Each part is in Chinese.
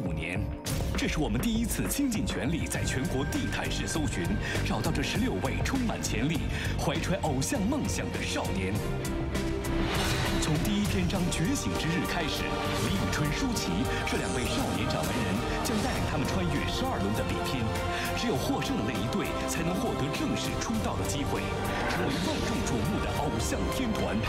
5年。这是我们第一次倾尽全力在全国地毯式搜寻，找到这16位充满潜力、怀揣偶像梦想的少年。从第一篇章觉醒之日开始，李宇春、舒淇这2位少年掌门人将带领他们穿越12轮的比拼。只有获胜的那一队，才能获得正式出道的机会，成为万众瞩目的偶像天团。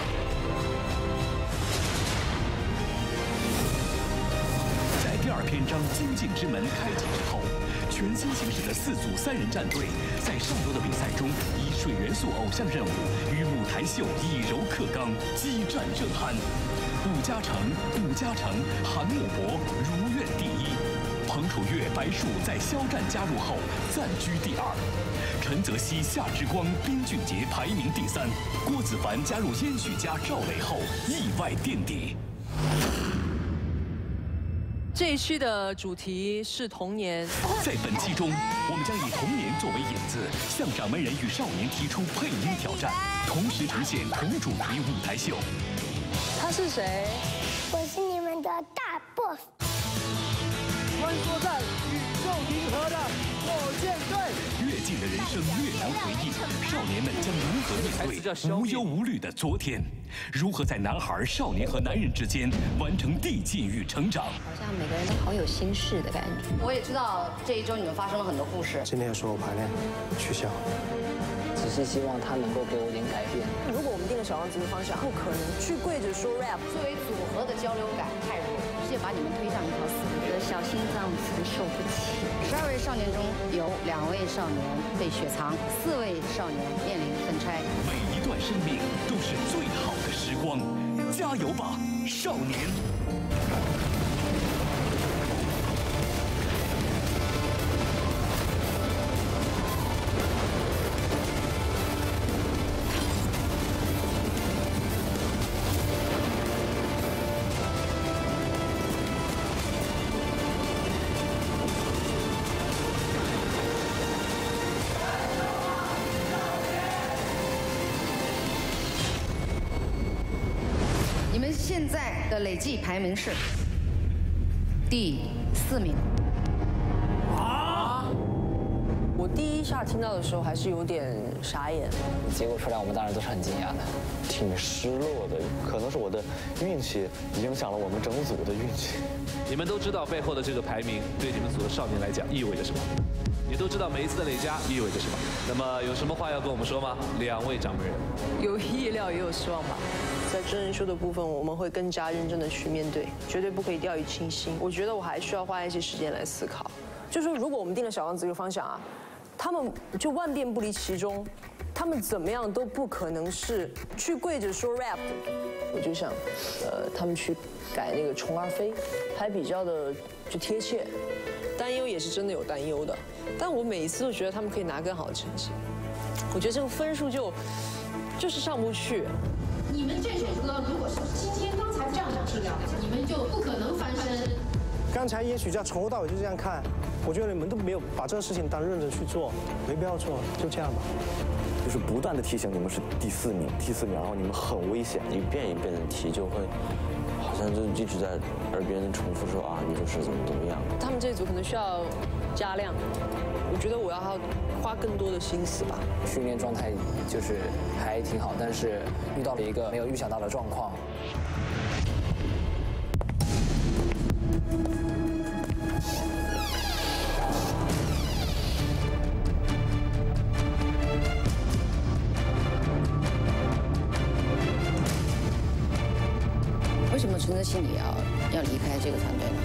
在第2篇章精进之门开启之后，全新形式的4组3人战队，在上周的比赛中以水元素偶像任务与舞台秀以柔克刚，激战正酣。顾嘉诚、韩木博如愿第1。彭楚月、白树在肖战加入后暂居第2，陈泽熙、夏之光、冰俊杰排名第3，郭子凡加入燕许家赵磊后意外垫底。 这一区的主题是童年， 在本期中，我们将以童年作为引子，向掌门人与少年提出配音挑战，同时呈现同主题舞台秀。 他是谁？ 我是你们的大 boss。 穿梭在宇宙银河的火箭队， 越近的人生越难回忆，少年们将如何面对无忧无虑的昨天？如何在男孩、少年和男人之间完成递进与成长？ 好像每个人都好有心事的感觉。 我也知道这一周你们发生了很多故事。 今天所有排练取消， 只是希望他能够给我点改变。 如果我们定了小王子的方向，不可能去跪着说 rap。 作为组合的交流感太弱，直接把你们推上一条死路。 我的小心脏承受不起。 12位少年中有2位少年被雪藏，4位少年面临分拆。 每一段生命都是最好的时光，加油吧，少年！ 你们现在的累计排名是第4名。 我第一下听到的时候还是有点傻眼， 结果出来我们当然都是很惊讶的， 挺失落的。可能是我的运气影响了我们整组的运气。 你们都知道背后的这个排名对你们组的少年来讲意味着什么，也都知道每一次的累加意味着什么。那么有什么话要跟我们说吗？2位掌门人， 有意料也有失望吧。在真人秀的部分，我们会更加认真的去面对，绝对不可以掉以轻心。我觉得我还需要花一些时间来思考，就说如果我们定了小王子这个方向啊，他们就万变不离其宗，他们怎么样都不可能是去跪着说 rap 的。我就想，他们去改那个虫儿飞，还比较的就贴切。担忧也是真的有担忧的，但我每一次都觉得他们可以拿更好的成绩。我觉得这个分数就是上不去。 你们这首歌如果是今天刚才这样质量，你们就不可能翻身。 刚才也许叫从头到尾就这样看，我觉得你们都没有把这个事情当认真去做，没必要做，就这样吧。 就是不断的提醒你们是第4名，然后你们很危险，一遍一遍的提，就会好像就一直在耳边重复说啊，你就是怎么样。 他们这组可能需要加量，我觉得我要花更多的心思吧。 训练状态就是还挺好，但是遇到了一个没有预想到的状况。 为什么陈泽熙你要离开这个团队呢？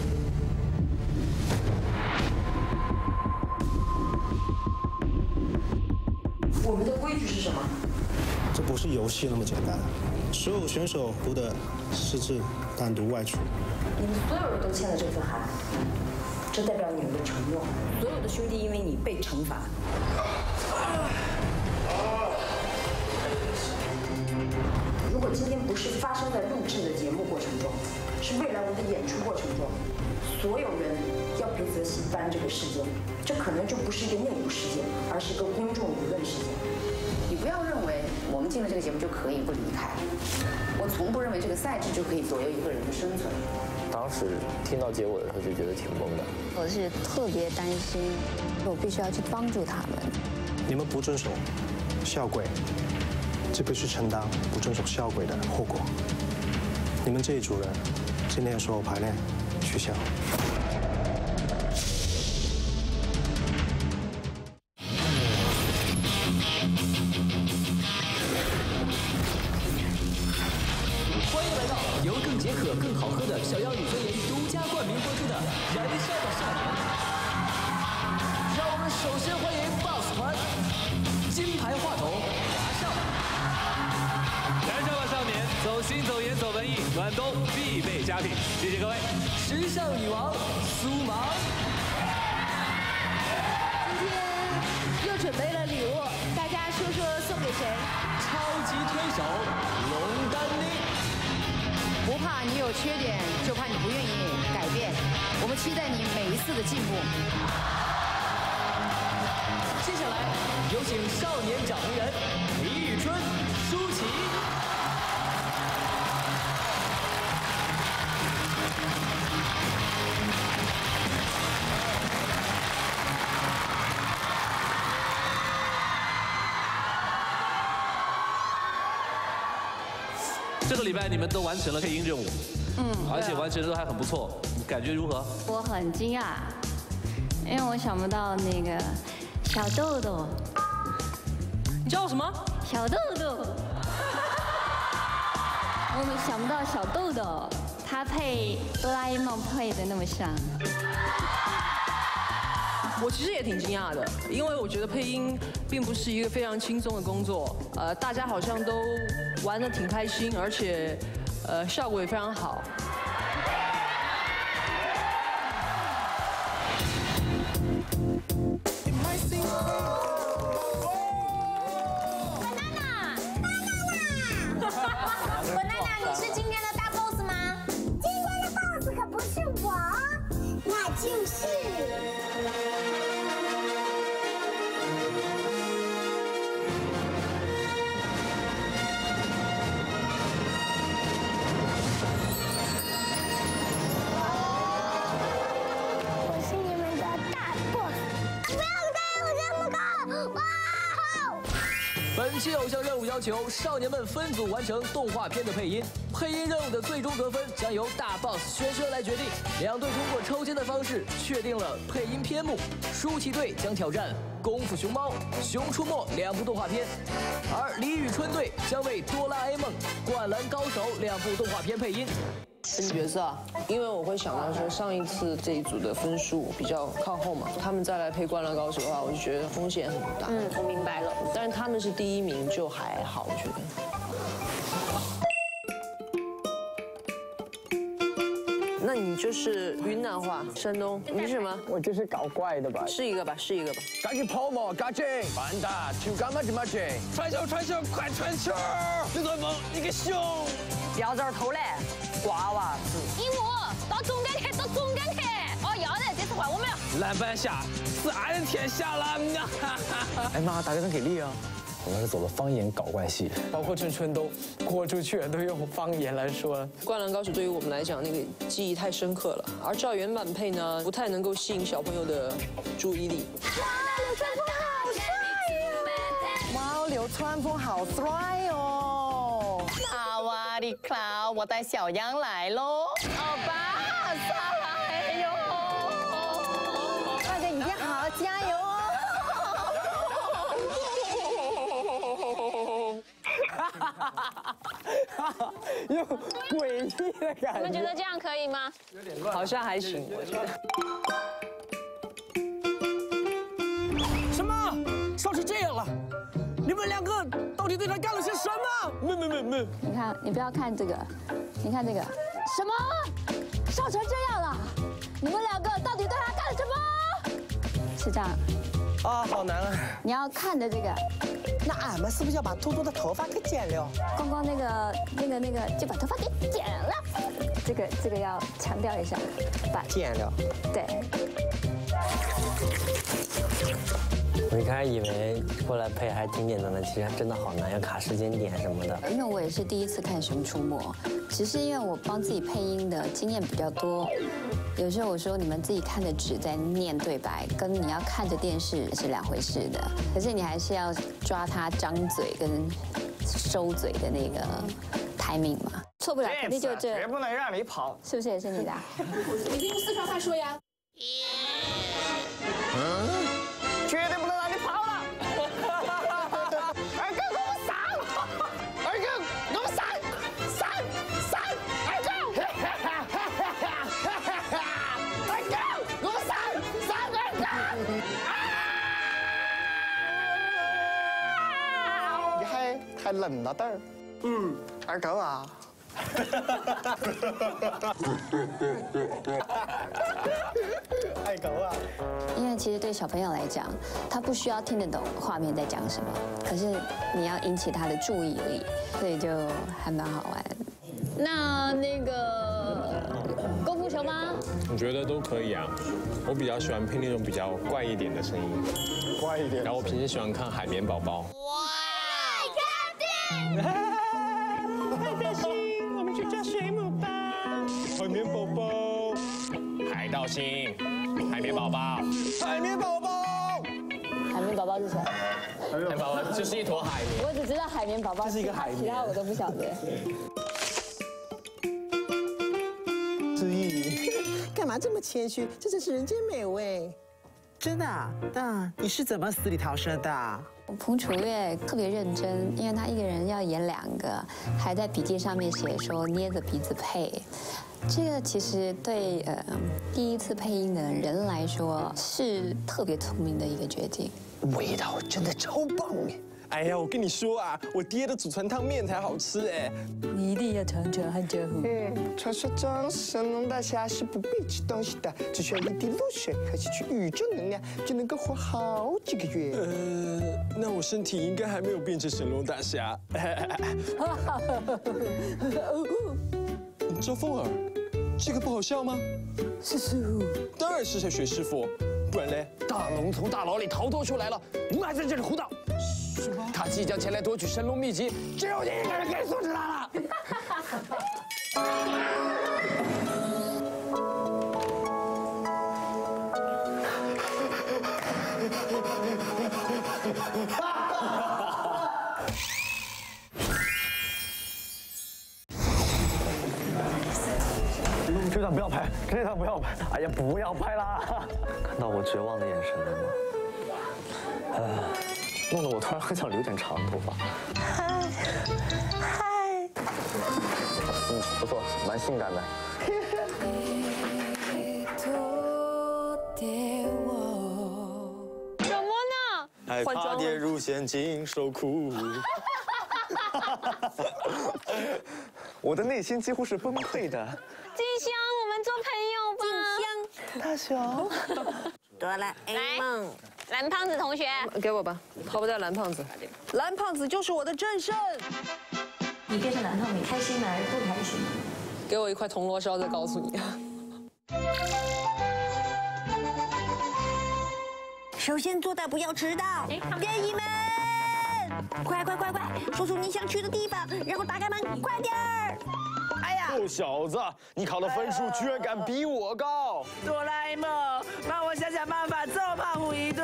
我们的规矩是什么？ 这不是游戏那么简单，所有选手不得私自单独外出。 你们所有人都签了这份函，这代表你们的承诺。所有的兄弟因为你被惩罚。如果今天不是发生在录制的节目过程中，是未来我们的演出过程中，所有人要陪泽熙搬这个事件，这可能就不是一个内部事件，而是一个公众舆论事件。 你不要认为我们进了这个节目就可以不离开。我从不认为这个赛制就可以左右一个人的生存。 当当时听到结果的时候就觉得挺懵的。 我是特别担心，我必须要去帮助他们。 你们不遵守校规，就必须承担不遵守校规的后果。你们这一组人今天所有排练取消。 由更解渴、更好喝的小妖女分颜独家冠名播出的《燃烧吧少年》。 让我们首先欢迎 BOSS 团金牌话筒华少。 燃烧吧少年，走心、走颜、走文艺，暖冬必备佳品。谢谢各位。 时尚女王苏芒。 今天又准备了礼物，大家说说送给谁？ 超级推手龙丹妮。 不怕你有缺点，就怕你不愿意改变。我们期待你每一次的进步。 接下来有请少年掌门人李宇春、舒淇。 这个礼拜你们都完成了配音任务，而且完成的都还很不错，感觉如何？ 我很惊讶，因为我想不到那个小豆豆。 你叫我什么？ 小豆豆。我想不到小豆豆他配哆啦 A 梦配的那么像。 我其实也挺惊讶的，因为我觉得配音并不是一个非常轻松的工作，大家好像都玩得挺开心，而且效果也非常好。 Banana， 你是今天的大 boss 吗？今天的 boss 可不是我，那就是。 本期偶像任务要求少年们分组完成动画片的配音，配音任务的最终得分将由大 boss 轩轩来决定。两队通过抽签的方式确定了配音篇目，舒淇队将挑战《功夫熊猫》《熊出没》2部动画片，而李宇春队将为《哆啦 A 梦》《灌篮高手》2部动画片配音。 分角色啊，因为我会想到说上一次这一组的分数比较靠后嘛，他们再来配《灌篮高手》的话，我就觉得风险很大。 我明白了。 但是他们是第1名就还好，我觉得。那你就是云南话，山东，你是什么？ 我就是搞怪的吧。 试一个吧，试一个吧。 赶紧跑嘛，赶紧！班达，去干嘛去嘛去？传球，传球，快传球！刘传峰，你个熊！ 不要在这儿偷懒，瓜娃子。 鹦鹉，到中间去，到中间去。哦，要的，这次换我们了。 篮板下是俺的天下了，哎妈，大家真给力啊！我们是走的方言搞怪系，包括春春都豁出去都用方言来说。 《灌篮高手》对于我们来讲，那个记忆太深刻了，而赵原版配呢，不太能够吸引小朋友的注意力。 哇，流川枫好帅哦！哇，流川枫好帅哦！萨瓦迪卡，我带小羊来喽！欧巴，萨来哟！大家一定好好加油哦！ 有诡异的感觉。 你们觉得这样可以吗？ 好像还行，我觉得。 什么？烧成这样了？你们两个到底对他干了些什么？没。 你看，你不要看这个，你看这个，什么？烧成这样了？你们两个到底对他干了什么？是这样。 啊，好难啊！ 你要看的这个。 那俺们是不是要把兔兔的头发给剪了？ 光光那个就把头发给剪了。这个要强调一下，把剪了。 对。 我一开始以为过来配还挺简单的，其实真的好难，要卡时间点什么的。 因为我也是第一次看《熊出没》， 只是因为我帮自己配音的经验比较多，有时候我说你们自己看着纸在念对白，跟你要看着电视是两回事的。可是你还是要抓他张嘴跟收嘴的那个 timing 嘛，错不了，肯定就这。 绝不能让你跑， 是不是也是你的？ 你可以用四川话说呀。 绝对不能让你跑了！二哥，给我闪！二哥，给我闪！二哥！二哥，给我闪！二哥！你还太冷了点儿。二狗啊。爱狗啊！ 因为其实对小朋友来讲，他不需要听得懂画面在讲什么，可是你要引起他的注意力，所以就还蛮好玩。那个功夫熊吗？ 我觉得都可以啊。我比较喜欢配那种比较怪一点的声音， 怪一点。 然后我平时喜欢看《海绵宝宝》。 海带星，我们去抓水母吧。 海绵宝宝，海盗星，海绵宝宝， 海绵宝宝， 海绵宝宝是谁？ 海绵宝宝就是一坨海绵。 我只知道海绵宝宝， 这是一个海绵， 其他我都不晓得。 子怡，干嘛这么谦虚？这真是人间美味。真的啊？那你是怎么死里逃生的？ 彭楚月特别认真，因为他一个人要演2个，还在笔记上面写说捏着鼻子配。这个其实对第一次配音的人来说是特别聪明的一个决定。 味道真的超棒哎！ 哎呀，我跟你说啊，我爹的祖传汤面才好吃哎！ 你一定要尝尝汉家湖。 传说中神龙大侠是不必吃东西的，只需要一滴露水和吸取宇宙能量，就能够活好几个月。 那我身体应该还没有变成神龙大侠。周凤儿，这个不好笑吗？ 是师傅， 当然是在学师傅，不然嘞？ 大龙从大牢里逃脱出来了，你们还在这里胡闹！ 什么？ 他即将前来夺取神龙秘籍，只有你一个人可以阻止他了。 这场不要拍，这场不要拍！哎呀，不要拍啦！看到我绝望的眼神了吗？弄得我突然很想留点长头发。嗨，不错，蛮性感的。 什么呢？ 害怕跌入陷阱受苦。我的内心几乎是崩溃的。 静香，我们做朋友吧。 静香， 大雄， 哆啦 A 梦， 蓝胖子同学，给我吧，跑不掉蓝胖子。蓝胖子就是我的正胜。 你变成蓝胖，你开心还是不开心？ 给我一块铜锣烧，再告诉你。 首先做到不要迟到，愿意们，快，说出你想去的地方，然后打开门，快点儿！ 哎呀，臭小子，你考的分数居然敢比我高！ 哆啦 A 梦，帮我想想办法揍胖虎一顿。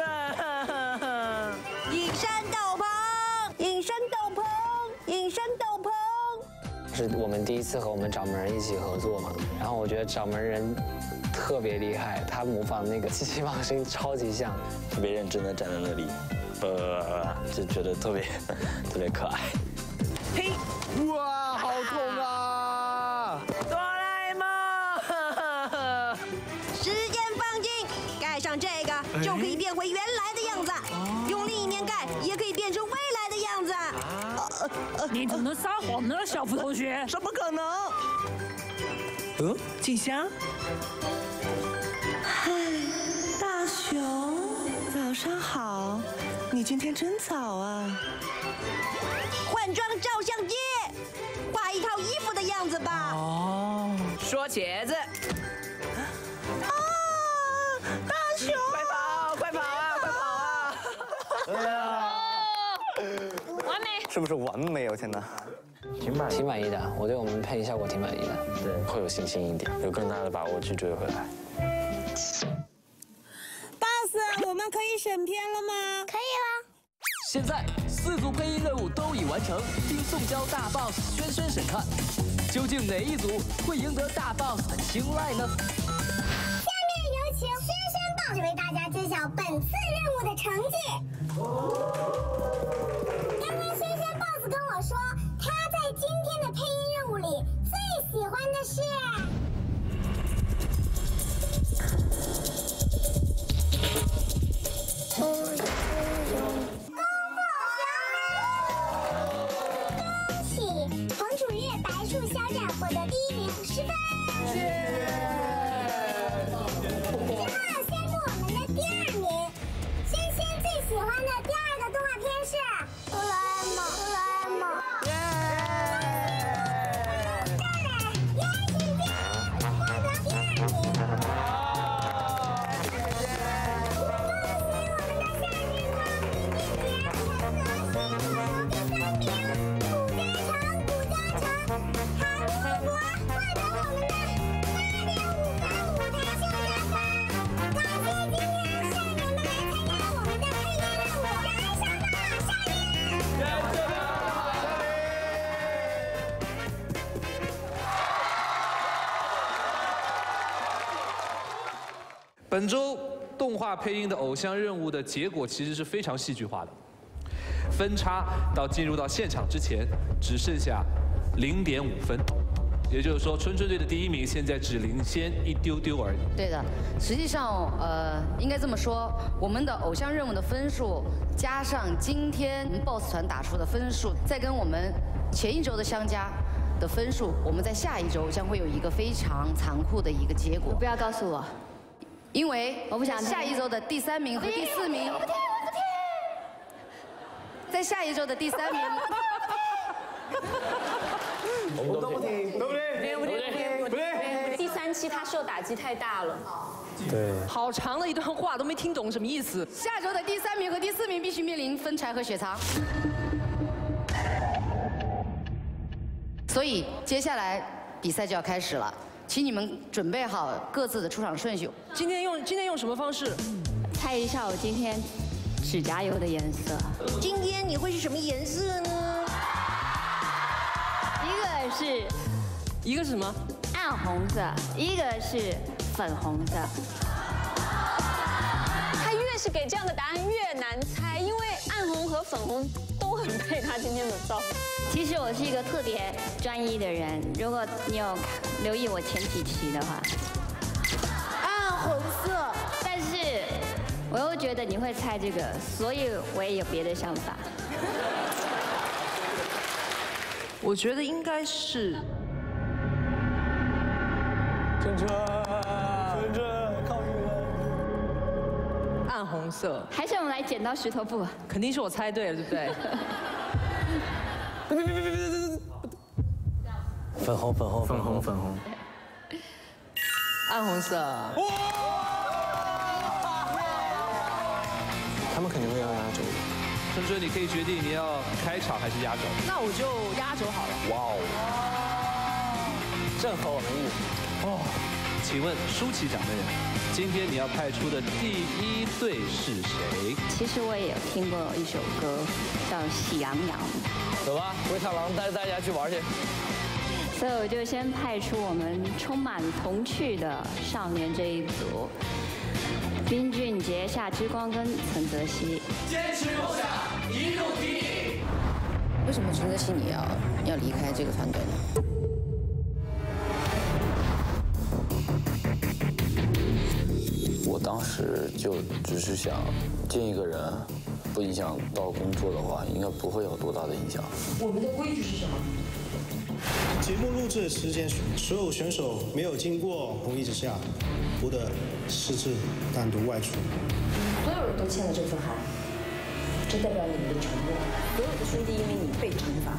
隐山斗篷，隐山斗篷，隐山斗篷。 是我们第一次和我们掌门人一起合作嘛，然后我觉得掌门人特别厉害，他模仿那个机器猫声音超级像， 特别认真的站在那里，就觉得特别可爱。 嘿， 哇，好痛啊！ 哆啦 A 梦， 时间放进，盖上这个就可以变回原来的样子，用另一面盖也可以变成未来的样子。 你怎么能撒谎呢，小福同学？ 怎么可能？静香。嗨，大雄，早上好，你今天真早啊。 换装照相机，画一套衣服的样子吧。 哦，说茄子。大雄，快跑啊！ 完美！是不是完美？我天哪！ 挺满意的，我对我们配音效果挺满意的， 对，会有信心一点，有更大的把握去追回来。 boss， 我们可以审片了吗？可以啦。 现在4组配音任务都已完成，经送交大 boss 轩轩审看，究竟哪一组会赢得大 boss 的青睐呢？ 下面有请轩轩 boss 为大家揭晓本次任务的成绩。刚刚轩轩 boss 跟我说，他在今天的配音任务里最喜欢的是。彭楚月白树肖战获得第1名50分。之后宣布我们的第2名，轩轩最喜欢的第2个动画片是《哆啦 A 梦》。哆啦 A 梦。再来，烟是烟获得第2名。恭喜我们的夏日光，并且陈德勋获得第3名。韩国获得我们的8.5分舞台秀加分。感谢今天少年们来参加我们的配音任务，燃烧吧少年！ 本周动画配音的偶像任务的结果其实是非常戏剧化的，分差到进入到现场之前只剩下0.5分。也就是说，春春队的第1名现在只领先一丢丢而已。 对的，实际上，应该这么说，我们的偶像任务的分数加上今天BOSS 团打出的分数，再跟我们前一周的相加的分数，我们在下一周将会有一个非常残酷的一个结果。 不要告诉我， 因为我不想下一周的第3名和第4名，我不听，在下一周的第3名。 我们都不听，对不对？ 不对。第3期他受打击太大了。 对。 好长的一段话都没听懂什么意思。 下周的第3名和第4名必须面临分柴和雪藏。所以接下来比赛就要开始了，请你们准备好各自的出场顺序。 今天用什么方式？ 猜一下我今天指甲油的颜色。 今天你会是什么颜色呢？ 一个是什么？ 暗红色，一个是粉红色。 他越是给这样的答案越难猜，因为暗红和粉红都很配他今天的造型。 其实我是一个特别专一的人，如果你有留意我前几期的话。 暗红色， 但是我又觉得你会猜这个，所以我也有别的想法。 我觉得应该是春春，靠运了。 暗红色。 还是我们来剪刀石头布？ 肯定是我猜对了，对不对？ 粉红。 暗红色。 他们肯定会要压轴。 春春，你可以决定你要开场还是压轴。 那我就压轴好了。 哇哦，正合我们意。 哦，请问舒淇掌门人，今天你要派出的第1队是谁？ 其实我也有听过一首歌，叫《喜羊羊》。 走吧，灰太狼带大家去玩去。 所以我就先派出我们充满童趣的少年这一组。冰俊杰、夏之光跟陈泽熙， 坚持梦想，一路砥砺。 为什么陈泽熙你要离开这个团队呢？ 我当时就只是想见一个人，不影响到工作的话，应该不会有多大的影响。 我们的规矩是什么？ 节目录制时间，所有选手没有经过同意之下，不得私自单独外出。 所有人都签了这份函，这代表你们的承诺。所有的兄弟因为你被惩罚。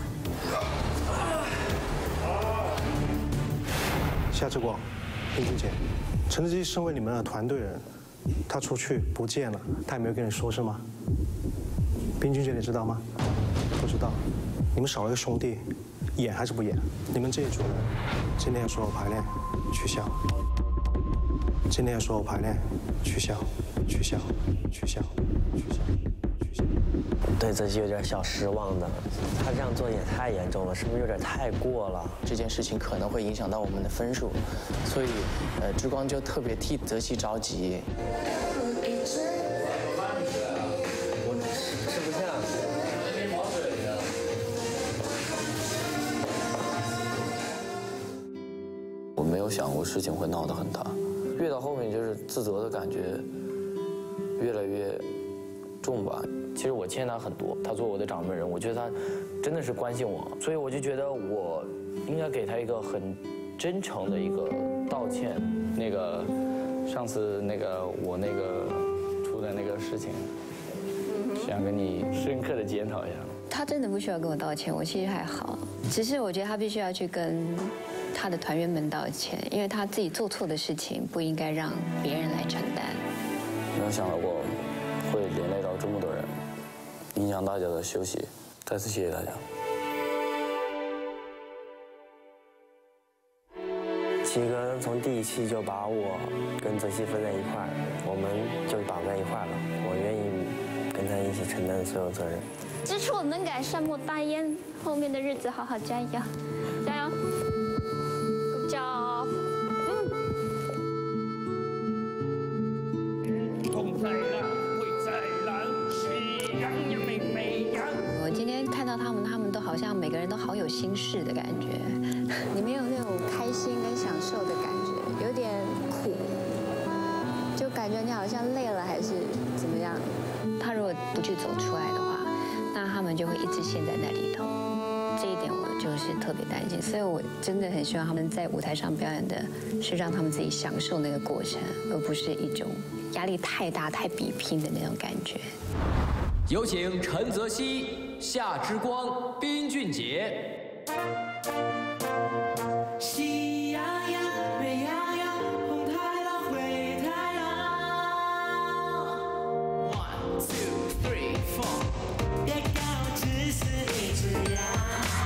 夏之光，冰君姐，陈志基身为你们的团队人，他出去不见了，他也没有跟你说是吗？冰君姐，你知道吗？不知道，你们少了一个兄弟， 演还是不演？你们这一组人，今天所有排练取消。今天所有排练取消，取消，取消，取消，取消。 对泽熙有点小失望的，他这样做也太严重了，是不是有点太过了？ 这件事情可能会影响到我们的分数，所以之光就特别替泽熙着急。 我吃不下。 我没有想过事情会闹得很大，越到后面就是自责的感觉越来越重吧。 其实我欠他很多，他做我的掌门人，我觉得他真的是关心我，所以我就觉得我应该给他一个很真诚的一个道歉。那个上次我出的那个事情，想跟你深刻的检讨一下。 他真的不需要跟我道歉，我其实还好，只是我觉得他必须要去跟他的团员们道歉，因为他自己做错的事情不应该让别人来承担。 没有想到过会连累到这么多人，影响大家的休息。再次谢谢大家。 七哥从第1期就把我跟泽熙分在一块儿，我们就绑在一块儿了。我愿意跟他一起承担所有责任。 知错能改，善莫大焉。后面的日子好好加油，加油！ Good job。 风再浪，会再浪，喜羊羊美美羊。 我今天看到他们都好像每个人都好有心事的感觉，你没有那种开心跟享受的感觉，有点苦，就感觉你好像累了还是怎么样。他如果不去走出来的话，那他们就会一直陷在那里头。这一点我就是特别担心，所以我真的很希望他们在舞台上表演的是让他们自己享受那个过程，而不是一种压力太大、太比拼的那种感觉。 有请陈泽熙、夏之光、宾俊杰。 喜羊羊，美羊羊，红太狼，灰太狼。1 2 3 4，别看我只是一只羊。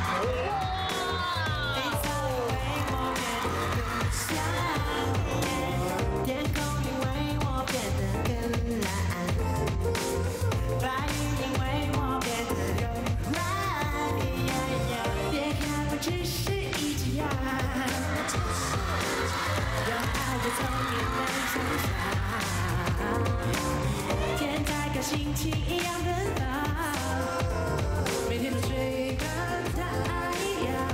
天在跟心情一样奔跑，每天都追赶太阳。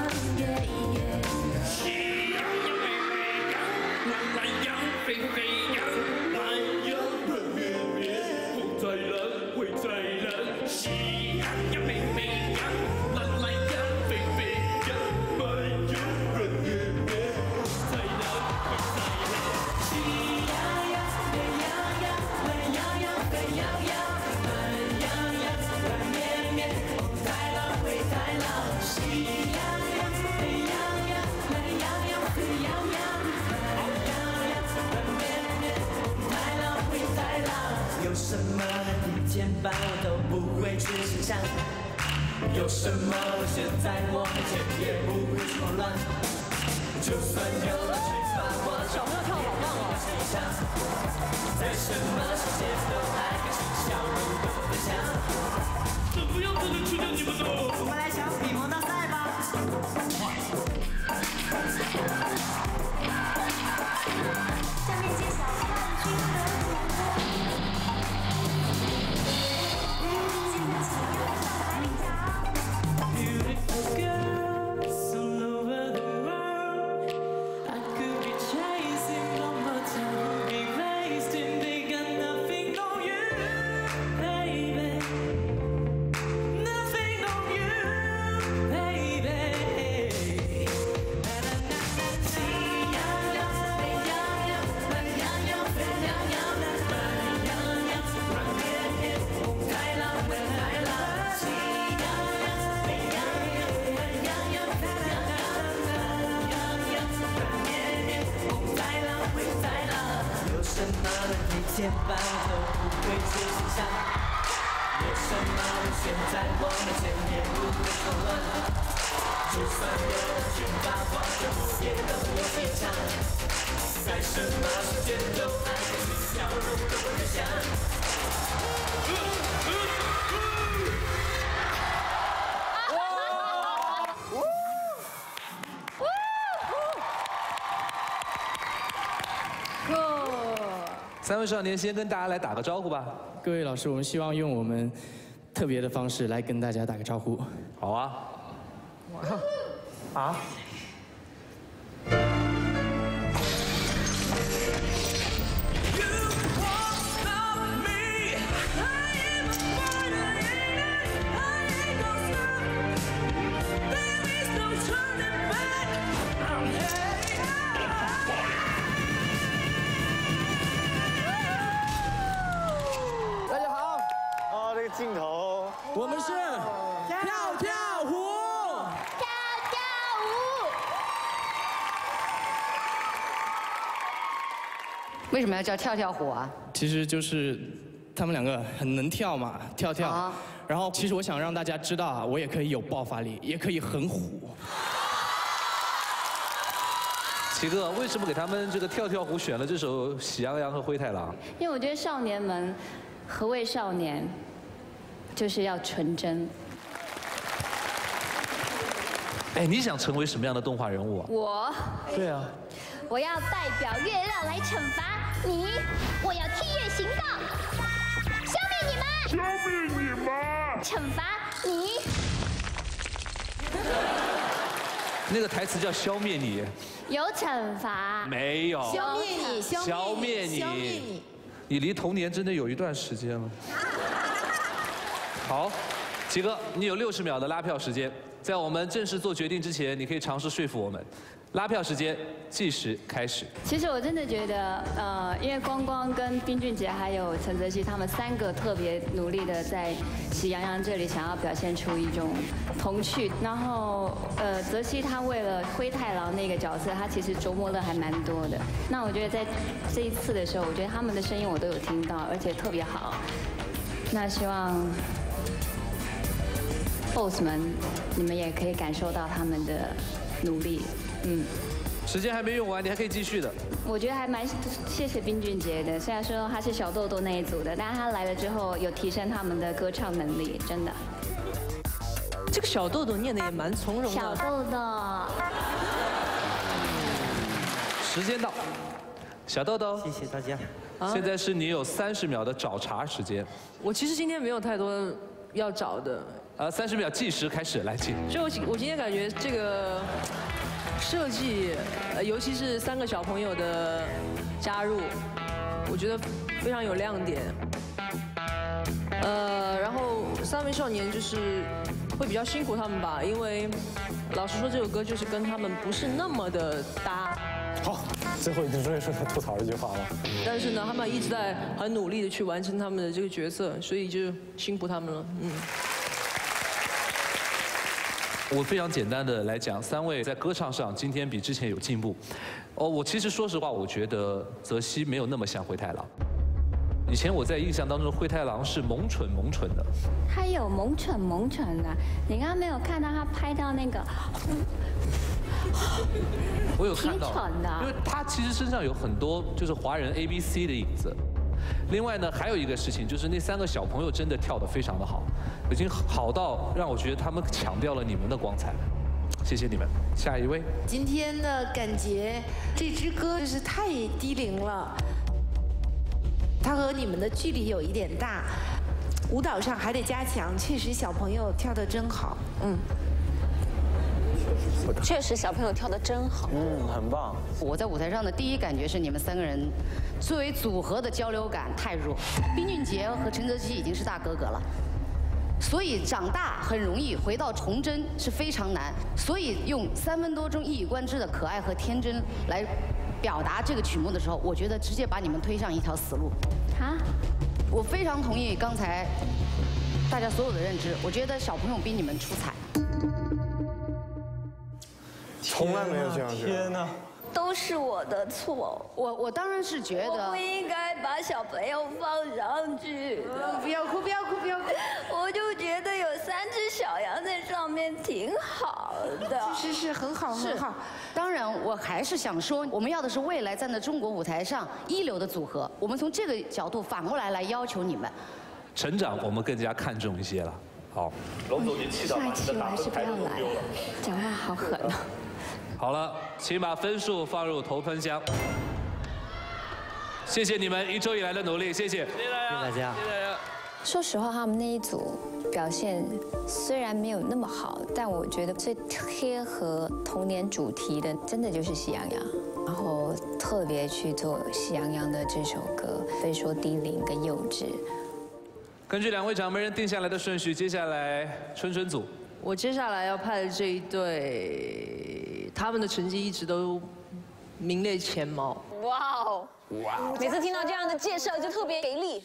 喜羊羊、美美羊，懒懒羊、沸沸羊，懒羊软绵绵，红再蓝，灰再蓝。喜羊羊、美美羊，懒懒羊、沸沸羊，慢羊软绵绵，红再蓝，灰再蓝。喜羊羊、美羊羊，懒羊羊、沸羊羊，慢羊羊软绵绵，红太狼、灰太狼。喜羊羊、美羊羊，懒羊羊、沸羊羊，慢羊羊软绵绵，红太狼、灰太狼。有什么一天半我都不会去想象，有什么现在我面前也不会慌乱，就算有了最把我小朋友跳好棒哦！在什么时间都爱跟心笑容的分享。这不要真的去掉你们的！我们来小比模大赛吧！下面揭晓冠军的主播。现在请各位上台领奖。Beautiful girls all over the world, I could be chasing one more time, be wasting, they got nothing on you, baby. Nothing on you, baby. 喜羊羊、美羊羊，懒羊羊、沸羊羊，慢羊羊软绵绵，红太狼、灰太狼。喜羊羊、美羊羊，懒羊羊、沸羊羊，慢羊羊软绵绵，红太狼、灰太狼。有什么一天半都不会去想象，有什么现在我面前也不会慌乱， 就算有群发花的蝴蝶等我飞翔，在什么时间都爱你，笑容多么香。 三位少年先跟大家来打个招呼吧。 各位老师，我们希望用我们特别的方式来跟大家打个招呼。 好啊。 啊？ 大家好。 啊，这个镜头。 我们是跳跳虎。 为什么要叫跳跳虎啊？ 其实就是他们两个很能跳嘛，跳跳。然后其实我想让大家知道啊，我也可以有爆发力，也可以很虎。 齐哥，为什么给他们这个跳跳虎选了这首《喜羊羊和灰太狼》？ 因为我觉得少年们，何谓少年？就是要纯真。 哎，你想成为什么样的动画人物啊？ 我， 对啊， 我要代表月亮来惩罚你，我要替月行道，消灭你们，消灭你们，惩罚你。 那个台词叫消灭你， 有惩罚， 没有消灭你， 消灭你，消灭你，你离童年真的有一段时间了。好，齐哥，你有60秒的拉票时间，在我们正式做决定之前，你可以尝试说服我们。拉票时间计时开始。 其实我真的觉得，因为光光跟冰俊杰还有陈泽熙他们3个特别努力的在喜羊羊这里想要表现出一种童趣，然后泽熙他为了灰太狼那个角色，他其实琢磨的还蛮多的。那我觉得在这一次的时候，我觉得他们的声音我都有听到，而且特别好。那希望 BOSS 们，你们也可以感受到他们的努力。 时间还没用完，你还可以继续的。 我觉得还蛮谢谢冰俊杰的，虽然说他是小豆豆那一组的，但是他来了之后有提升他们的歌唱能力，真的。 这个小豆豆念的也蛮从容的。 小豆豆。 时间到，小豆豆。 谢谢大家。 现在是你有30秒的找茬时间。 我其实今天没有太多要找的。 30秒计时开始，来请。 所以我今天感觉这个设计，尤其是3个小朋友的加入，我觉得非常有亮点。然后3位少年就是会比较辛苦他们吧，因为老实说这首歌就是跟他们不是那么的搭。 好，最后终于说他吐槽这句话了。 但是呢，他们一直在很努力的去完成他们的这个角色，所以就辛苦他们了。 我非常简单的来讲，3位在歌唱上今天比之前有进步。我其实说实话，我觉得泽熙没有那么像灰太狼。以前我在印象当中，灰太狼是萌蠢的。 他有萌蠢的，你刚刚没有看到他拍到那个？ 我有看到， 挺蠢的， 因为他其实身上有很多就是华人 ABC 的影子。另外呢，还有一个事情就是那3个小朋友真的跳得非常的好，已经好到让我觉得他们抢掉了你们的光彩。谢谢你们，下一位。 今天的感觉，这支歌就是太低龄了，它和你们的距离有一点大，舞蹈上还得加强。确实，小朋友跳得真好， 确实，小朋友跳得真好。 很棒。 我在舞台上的第一感觉是你们3个人作为组合的交流感太弱。冰俊杰和陈泽熙已经是大哥哥了，所以长大很容易，回到童真是非常难。所以用3分多钟一以贯之的可爱和天真来表达这个曲目的时候，我觉得直接把你们推上一条死路。我非常同意刚才大家所有的认知，我觉得小朋友比你们出彩。 从来没有这样觉得。 天哪！ 都是我的错。 我当然是觉得我不应该把小朋友放上去的。 不要哭，不要哭，不要哭。 我就觉得有3只小羊在上面挺好的。 是很好很好。 当然，我还是想说，我们要的是未来站在中国舞台上一流的组合。我们从这个角度反过来要求你们。 成长我们更加看重一些了。好， 龙总，你气到把你的打分台都丢了。讲话好狠啊！ 好了，请把分数放入投喷箱。谢谢你们1周以来的努力，谢谢。谢谢大家。 说实话，他们那一组表现虽然没有那么好，但我觉得最贴合童年主题的，真的就是《喜羊羊》，然后特别去做《喜羊羊》的这首歌，所以说低龄跟幼稚。 根据2位掌门人定下来的顺序，接下来春春组。 我接下来要派的这一对，他们的成绩一直都名列前茅。 哇哦！哇！每次听到这样的介绍就特别给力。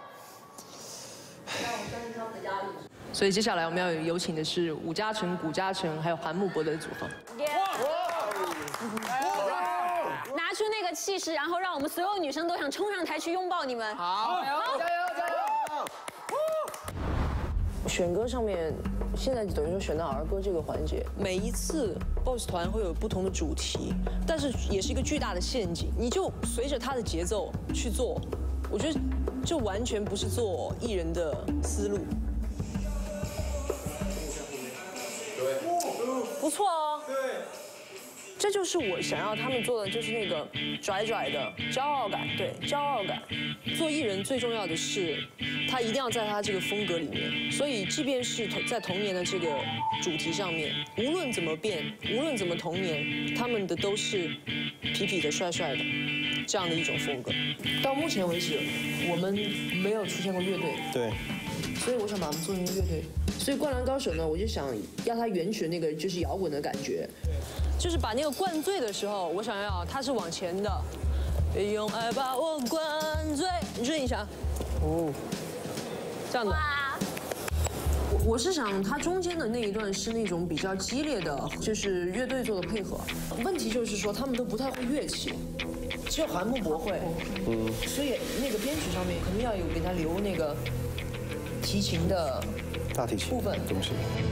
所以接下来我们要有请的是伍嘉成、古嘉诚还有韩木博的组合。 拿出那个气势，然后让我们所有女生都想冲上台去拥抱你们。 好，加油加油！ 选歌上面，现在等于说选到儿歌这个环节，每一次 BOSS 团会有不同的主题，但是也是一个巨大的陷阱，你就随着他的节奏去做，我觉得这完全不是做艺人的思路。 对， 不错哦。对。这就是我想要他们做的，就是那个拽拽的骄傲感，对，骄傲感。做艺人最重要的是，他一定要在他这个风格里面。所以，即便是在童年的这个主题上面，无论怎么变，无论怎么童年，他们的都是痞痞的、帅帅的这样的一种风格。到目前为止，我们没有出现过乐队。 对。 所以我想把他们做成乐队。所以《灌篮高手》呢，我就想要他原曲那个就是摇滚的感觉。就是把那个灌醉的时候，我想要它是往前的，用爱把我灌醉，你认一下，哦，这样的。我是想它中间的那一段是那种比较激烈的，就是乐队做的配合。问题就是说他们都不太会乐器，只有韩木博会，所以那个编曲上面肯定要有给他留那个提琴的大提琴部分东西。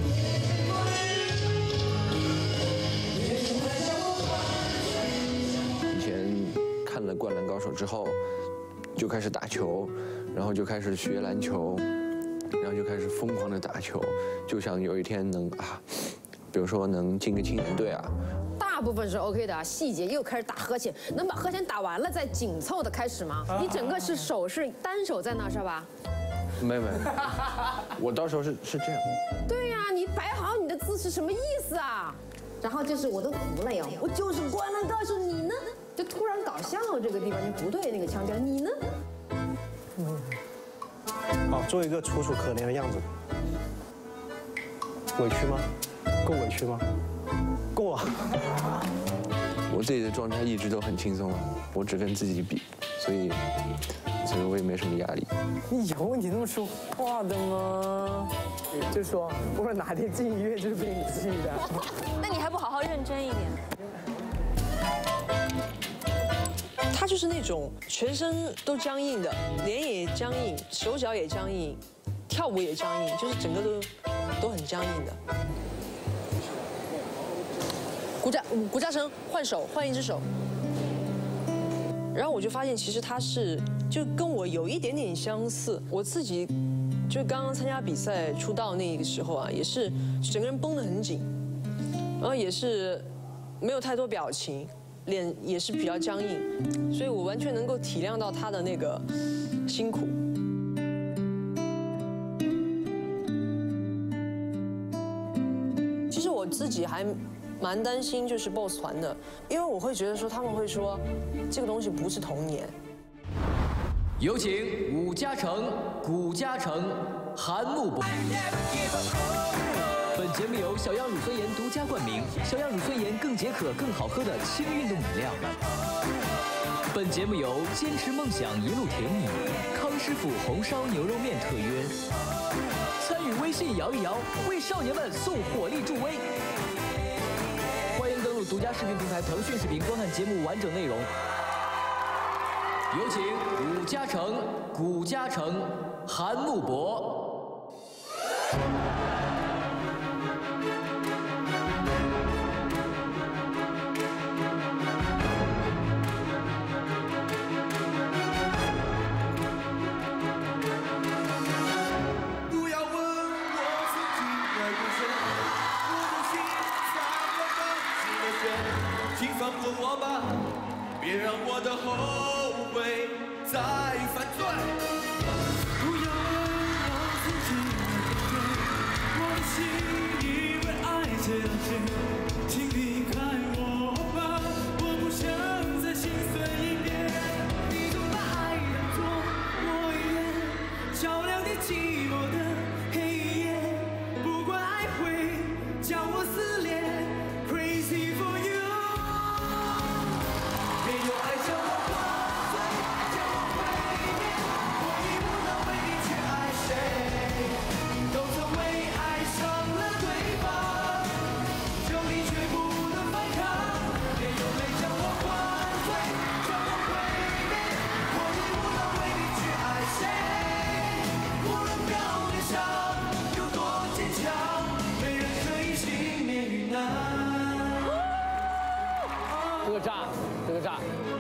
看了《灌篮高手》之后，就开始打球，然后就开始学篮球，然后就开始疯狂的打球，就想有一天能比如说能进个青年队啊。 大部分是 OK 的啊，细节又开始打和弦，能把和弦打完了再紧凑的开始吗？你整个是手是单手在那是吧？ 没，我到时候是这样。 对呀，你摆好你的姿势什么意思啊？然后就是我都服了哟，我就是灌篮高手，你呢？就突然搞笑了，这个地方就不对，那个腔调，你呢？ 好，做一个楚楚可怜的样子。委屈吗？够委屈吗？够啊！ 我自己的状态一直都很轻松了，我只跟自己比，所以我也没什么压力。 你有你那么说话的吗？就说我说哪天进医院就是被你气的。 那你还不好好认真一点？ 他就是那种全身都僵硬的，脸也僵硬，手脚也僵硬，跳舞也僵硬，就是整个都很僵硬的。古嘉诚换手，换一只手。然后我就发现，其实他就跟我有一点点相似。我自己就刚刚参加比赛出道那个时候啊，也是整个人绷得很紧，然后也是没有太多表情。脸也是比较僵硬，所以我完全能够体谅到他的那个辛苦。其实我自己还蛮担心，就是 BOSS 团的，因为我会觉得说他们会说这个东西不是童年。 有请伍嘉诚、古嘉诚、韩木博。本节目由小样乳酸盐独家冠名，小样乳酸盐更解渴、更好喝的轻运动饮料。本节目由坚持梦想一路挺你，康师傅红烧牛肉面特约。参与微信摇一摇，为少年们送火力助威。欢迎登录独家视频平台腾讯视频观看节目完整内容。有请伍嘉诚、古嘉诚、韩木博。 再犯罪。不要问我自己哪个对，我的心以为爱这样甜，请离开我吧，我不想再心碎一遍。你总把爱当作火焰，照亮你寂寞的黑夜，不管爱会将我撕裂 ，Crazy for you。没有爱将我灌醉，将我毁灭，我已不能为你去爱谁，都曾为爱伤了对方，就你却不能反抗。没有泪将我灌醉，将我毁灭，我已不能为你去爱谁，无论表面上有多坚强，没人可以幸免于难。 这个炸，这个炸。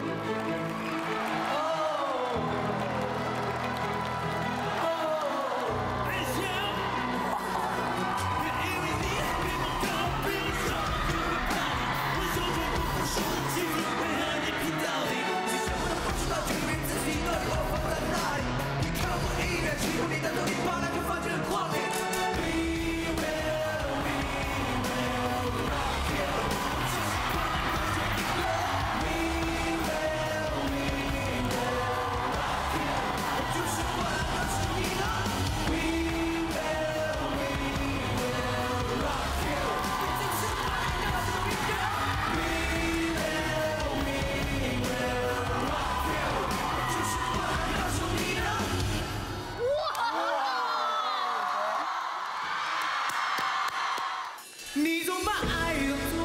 你总把爱当作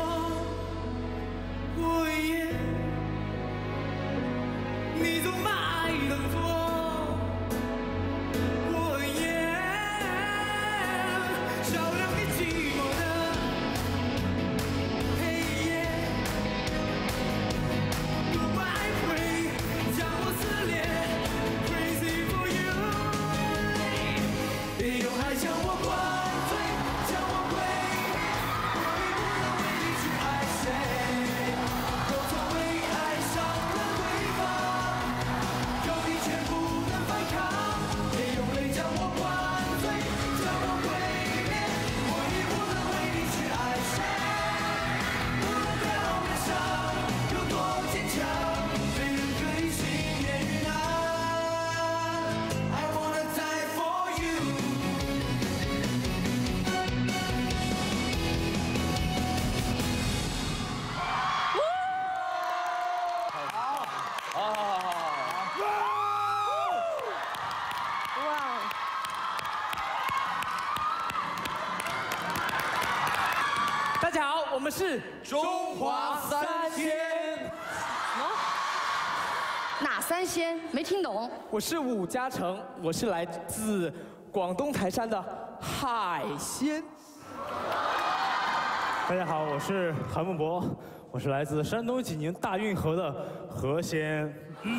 火焰，你总把爱当作火焰，照亮你寂寞的黑夜，不管爱会将我撕裂 ，Crazy for you。别用爱将我灌醉，将我毁灭。都曾为爱伤了对方，有你却不能反抗。别用泪将我灌醉，将我毁灭，我已不能为你去爱谁。无论表面上有多坚强，没人可以幸免于难。I wanna die for you。 大家好，我们是中华三仙。 哪三仙？没听懂。 我是武嘉诚，我是来自广东台山的海鲜。 大家好，我是韩孟博，我是来自山东济宁大运河的河鲜。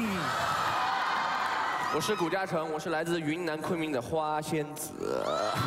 我是谷嘉诚，我是来自云南昆明的花仙子。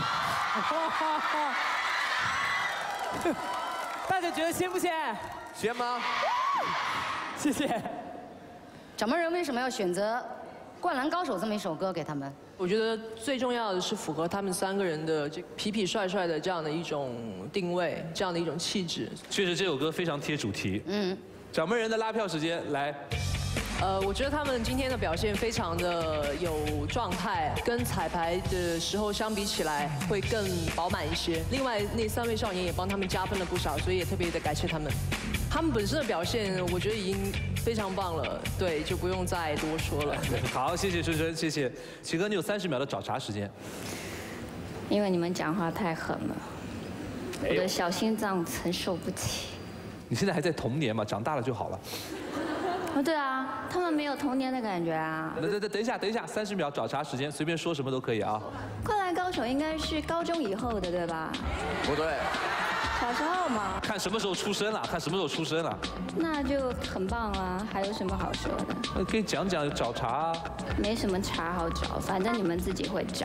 大家觉得鲜不鲜？ 鲜吗？ 谢谢。 掌门人为什么要选择《灌篮高手》这么一首歌给他们？ 我觉得最重要的是符合他们三个人的这痞痞帅帅的这样的一种定位，这样的一种气质。 确实这首歌非常贴主题。掌门人的拉票时间来。 我觉得他们今天的表现非常的有状态，跟彩排的时候相比起来会更饱满一些。另外，那3位少年也帮他们加分了不少，所以也特别的感谢他们。他们本身的表现，我觉得已经非常棒了，对，就不用再多说了。 好，谢谢春春，谢谢齐哥，你有30秒的找茬时间。 因为你们讲话太狠了，我的小心脏承受不起。 你现在还在童年嘛，长大了就好了。 哦，对啊，他们没有童年的感觉啊。 等一下，30秒找茬时间，随便说什么都可以啊。 灌篮高手应该是高中以后的，对吧？ 不对。 小时候嘛。 看什么时候出生了， 那就很棒啊，还有什么好说的？ 那可以讲讲找茬啊。 没什么茬好找，反正你们自己会找。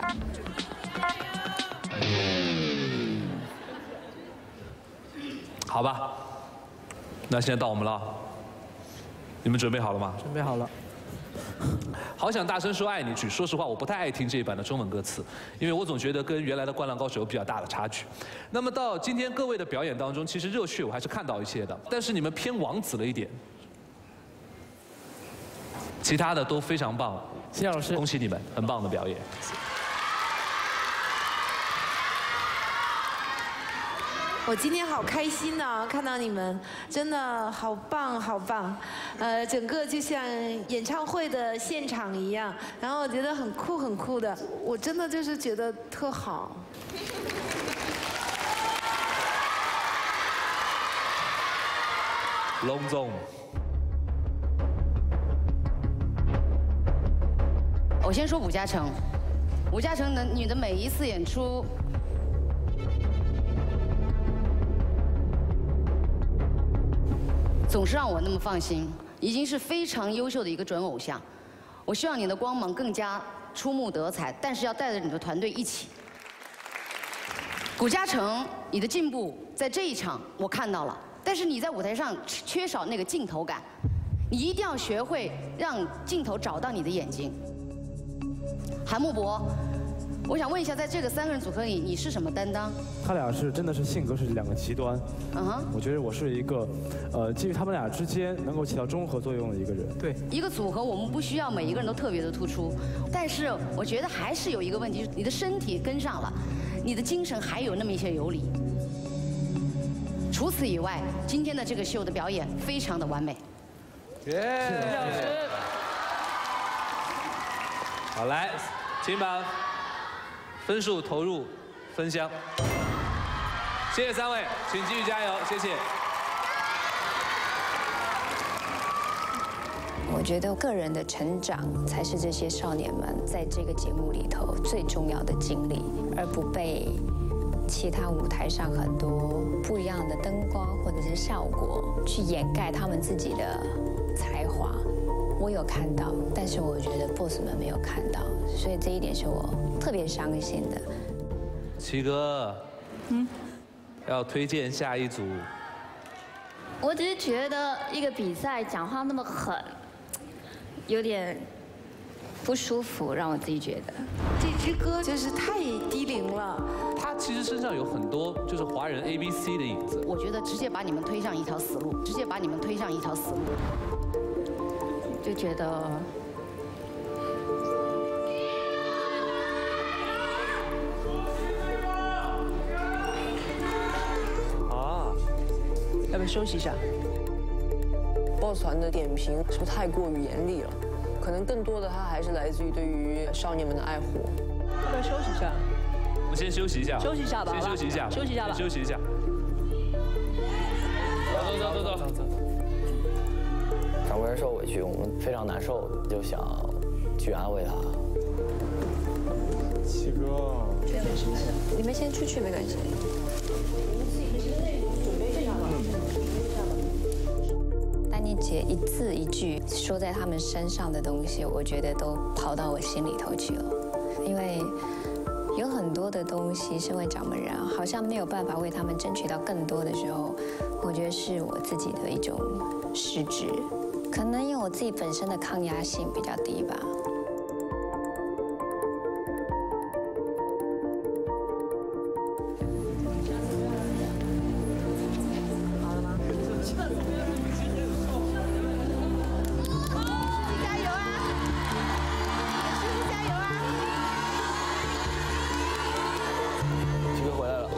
好吧，那现在到我们了，你们准备好了吗？ 准备好了。 好想大声说爱你曲，说实话我不太爱听这一版的中文歌词，因为我总觉得跟原来的《灌篮高手》有比较大的差距。那么到今天各位的表演当中，其实热血我还是看到一些的，但是你们偏王子了一点，其他的都非常棒， 谢谢老师， 恭喜你们，很棒的表演。 我今天好开心啊！看到你们，真的好棒，好棒。整个就像演唱会的现场一样，然后我觉得很酷，很酷的。我真的就是觉得特好。 龙总， 我先说武嘉诚，武嘉诚你的每一次演出。 总是让我那么放心，已经是非常优秀的一个准偶像。我希望你的光芒更加出目得彩，但是要带着你的团队一起。古嘉诚，你的进步在这一场我看到了，但是你在舞台上缺少那个镜头感，你一定要学会让镜头找到你的眼睛。韩木博。 我想问一下，在这个3个人组合里，你是什么担当？ 他俩真的是性格是2个极端。我觉得我是一个，基于他们俩之间能够起到中和作用的一个人。对。 一个组合，我们不需要每一个人都特别的突出，但是我觉得还是有一个问题，就是你的身体跟上了，你的精神还有那么一些有理。除此以外，今天的这个秀的表演非常的完美。 谢谢老师。好，来，请把 分数投入分箱，谢谢3位，请继续加油，谢谢。 我觉得个人的成长才是这些少年们在这个节目里头最重要的经历，而不被其他舞台上很多不一样的灯光或者是效果去掩盖他们自己的才华。我有看到，但是我觉得 boss 们没有看到，所以这一点是我特别伤心的。 七哥，要推荐下一组。 我只是觉得一个比赛讲话那么狠，有点不舒服，让我自己觉得。 这支歌就是太低龄了。 他其实身上有很多就是华人 ABC 的影子。 我觉得直接把你们推上一条死路，直接把你们推上一条死路。 就觉得， 要不要休息一下 ？BOSS 团的点评是不是太过于严厉了？可能更多的它还是来自于对于少年们的爱护。要不要休息一下？ 我们先休息一下， 休息一下吧， 先休息一下， 休息一下吧， 休息一下。走。 掌柜人受委屈，我们非常难受，就想去安慰他。 七哥， 你们先出去没关系。 丹妮姐一字一句说在他们身上的东西，我觉得都跑到我心里头去了，因为有很多的东西，身为掌门人好像没有办法为他们争取到更多的时候，我觉得是我自己的一种失职。 可能因为我自己本身的抗压性比较低吧。 好了吗？加油啊！师傅加油啊！ 七哥回来了，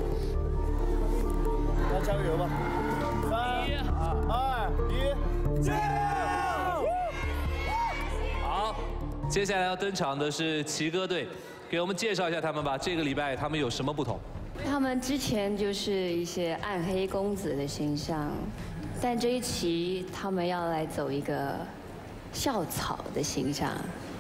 那加个油吧。3、2、1，加油！ 好，接下来要登场的是奇哥队，给我们介绍一下他们吧。这个礼拜他们有什么不同？ 他们之前就是一些暗黑公子的形象，但这一期他们要来走一个校草的形象。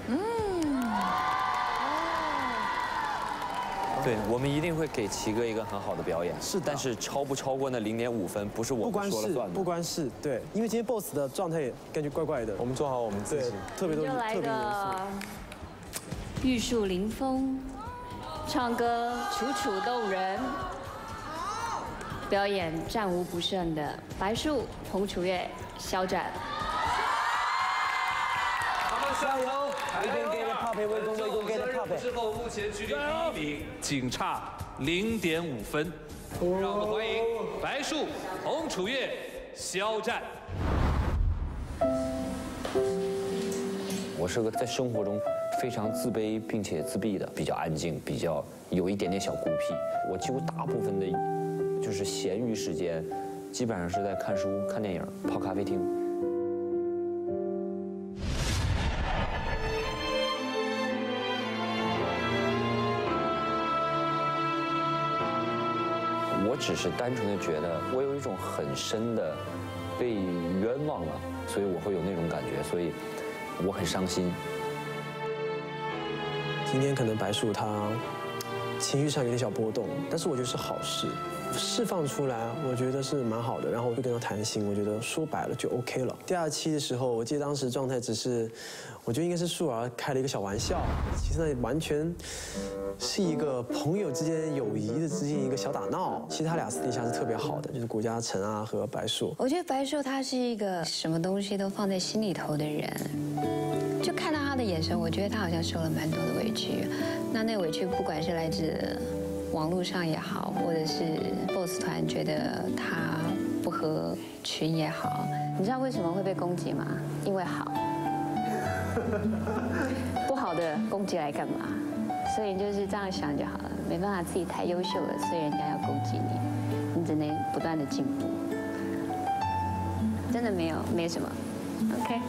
对，我们一定会给奇哥一个很好的表演。是，但是超不超过那0.5分，不是我们说了算的。 不关事，对，因为今天 BOSS 的状态也感觉怪怪的。我们做好我们自己，特别多， 就来个玉树临风，唱歌楚楚动人，表演战无不胜的白树、彭楚月、肖战。 他们加油！ 围攻给的泡杯，围攻给的泡杯。 之后，目前距离第1名仅差0.5分。让我们欢迎白树、洪楚月、肖战。 我是个在生活中非常自卑并且自闭的，比较安静，比较有一点点小孤僻。我几乎大部分的，就是闲余时间，基本上是在看书、看电影、泡咖啡厅。我只是单纯的觉得，我有一种很深的被冤枉了，所以我会有那种感觉，所以我很伤心。 今天可能白树他情绪上有点小波动，但是我觉得是好事，释放出来，我觉得是蛮好的。然后我就跟他谈心，我觉得说白了就 OK 了。第2期的时候，我记得当时状态只是，我觉得应该是树儿开了一个小玩笑，其实那完全是一个朋友之间友谊的之间一个小打闹。其实他俩私底下是特别好的，就是谷嘉诚啊和白树。 我觉得白树他是一个什么东西都放在心里头的人，就看到他的眼神，我觉得他好像受了蛮多的委屈。那委屈不管是来自网络上也好，或者是 BOSS 团觉得他不合群也好，你知道为什么会被攻击吗？因为好，不好的攻击来干嘛？所以就是这样想就好了，没办法，自己太优秀了，所以人家要攻击你，你只能不断的进步。真的没什么 ，OK。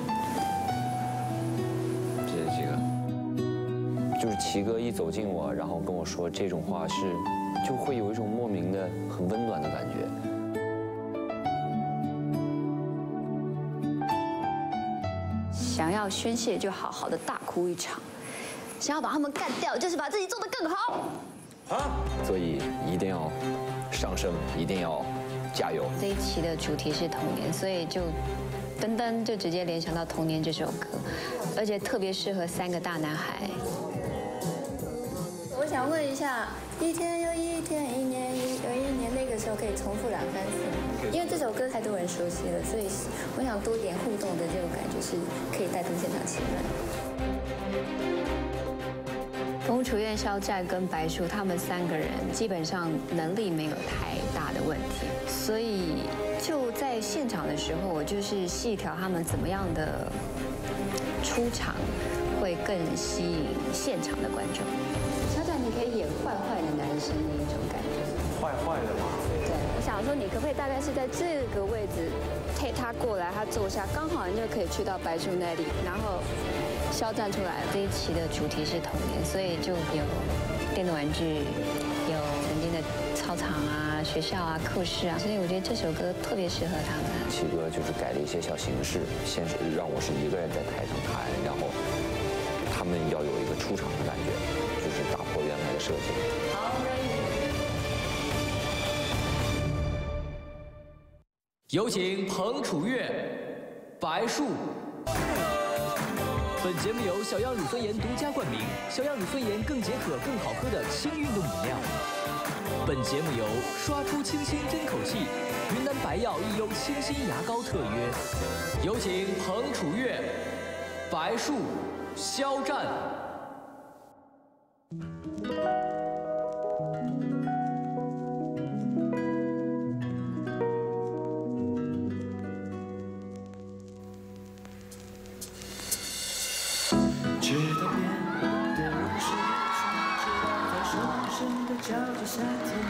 谢谢齐哥。就是齐哥一走近我，然后跟我说这种话是，就会有一种莫名的很温暖的感觉。 想要宣泄就好好的大哭一场。想要把他们干掉，就是把自己做得更好。 啊！所以一定要上升，一定要加油。 这一期的主题是童年，所以就噔噔就直接联想到《童年》这首歌，而且特别适合3个大男孩。 我想问一下，一天又一天，一年又一年，那个时候可以重复2、3次，因为这首歌太多人熟悉了，所以我想多点互动的这种感觉是可以带动现场气氛。 洪楚月、肖战跟白树他们3个人基本上能力没有太大的问题，所以就在现场的时候，我就是细调他们怎么样的出场会更吸引现场的观众。肖战，你可以演坏坏的男生那一种感觉。 坏坏的吗？ 对，我想说你可不可以大概是在这个位置推他过来，他坐下，刚好你就可以去到白树那里，然后。肖战出来了。 这一期的主题是童年，所以就有电动玩具，有曾经的操场啊、学校啊、课室啊，所以我觉得这首歌特别适合他们。 齐哥就是改了一些小形式，先是让我是一个人在台上弹，然后他们要有一个出场的感觉，就是打破原来的设计。 好， 有请彭楚月、白树。本节目由小样乳酸盐独家冠名，小样乳酸盐更解渴、更好喝的轻运动饮料。本节目由刷出清新真口气，云南白药益优清新牙膏特约。有请彭楚月、白树、肖战。 直到变得如是，直到在深深的叫着夏天。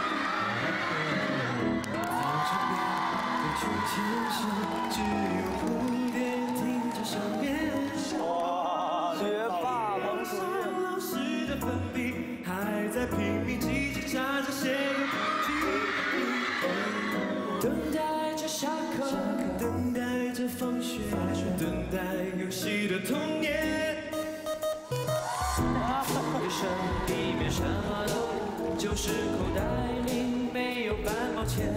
早晨变得去前世，只有蝴蝶停在上面。哇，学霸彭楚月。老师的粉笔还在拼命叽叽喳喳写句，等待着下课，等待着放学，等待游戏的童年。为什么里面什么都就是口袋里没有半毛钱？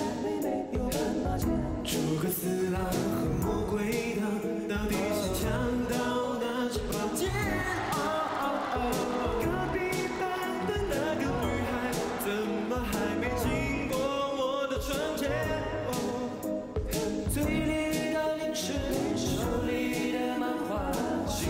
诸葛四郎和魔鬼党到底谁抢到那支宝剑？隔壁班的那个女孩怎么还没经过我的纯洁？嘴里的零食，手里的漫画。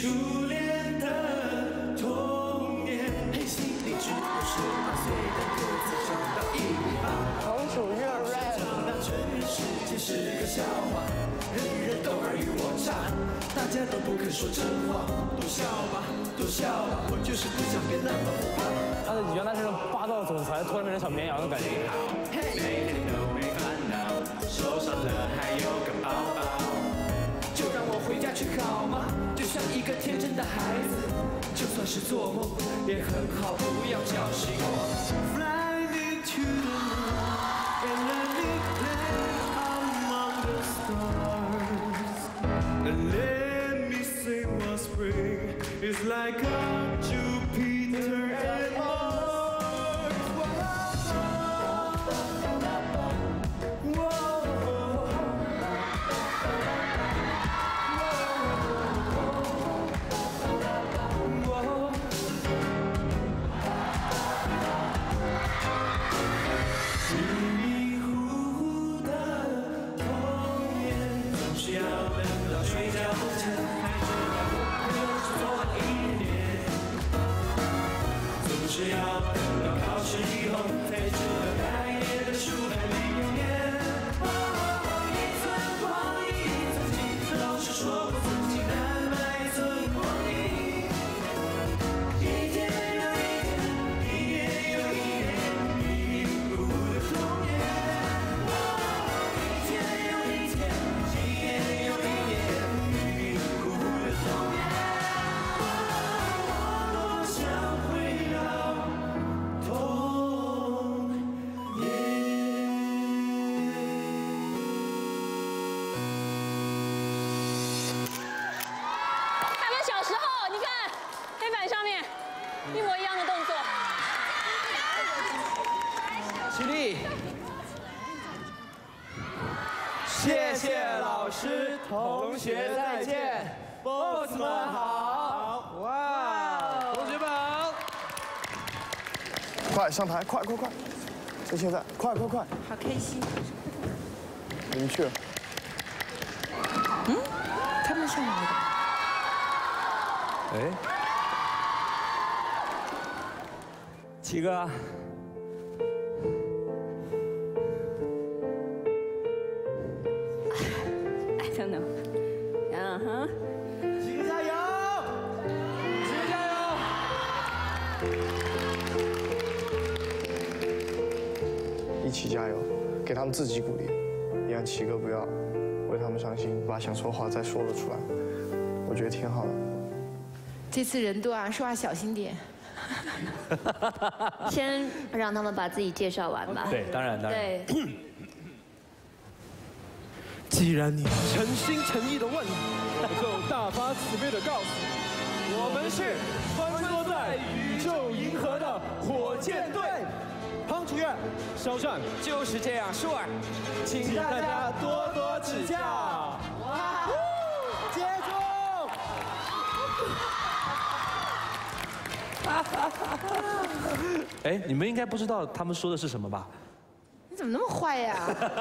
初恋的童年，嘿，心里只有18岁的个子长到1.8米， 公主热热， 长大全世界是个笑话，人人都尔虞我诈，大家都不肯说真话，都笑吧，都笑吧，我就是不想变那么不怕。 他的原来是霸道总裁，突然变成小绵羊的感觉。 每天都没烦恼，受伤了还有个抱抱，就让我回家去好吗？就像一个天真的孩子，就算是做梦也很好，不要叫醒我。Fly me to the moon and let me play among the stars, and let me say what spring is like on Jupiter and Mars.谢谢老师，同学再见 ，boss 们好！哇， 同学们好！ 快上台，快！就现在，快！ 好开心。 你们去了。 他们上来的。 哎，齐哥。 真的， 齐哥加油！ 齐哥加油！ 一起加油，给他们自己鼓励，也让齐哥不要为他们伤心，把想说话再说了出来。我觉得挺好的。 这次人多啊，说话小心点。 先让他们把自己介绍完吧。 对，当然。 对。 既然你诚心诚意的问，我就大发慈悲的告诉你，我们是穿梭在宇宙银河的火箭队。汤楚月、肖战就是这样说，请大家多多指教。哇！接住！ 哎，你们应该不知道他们说的是什么吧？ 你怎么那么坏呀？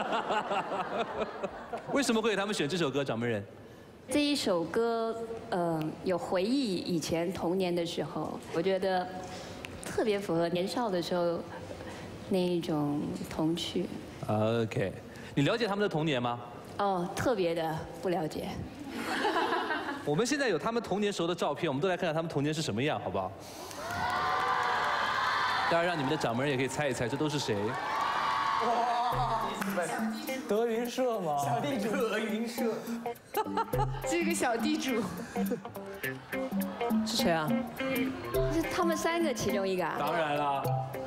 为什么会给他们选这首歌，掌门人？ 这一首歌，有回忆以前童年的时候，我觉得特别符合年少的时候那一种童趣。 OK， 你了解他们的童年吗？ 哦，特别的不了解。 我们现在有他们童年时候的照片，我们都来看看他们童年是什么样，好不好？当然，让你们的掌门人也可以猜一猜，这都是谁？ 哇，德云社吗？ 小地主， 德云社。 这个小地主是谁啊？ 是他们三个其中一个啊。 当然啦。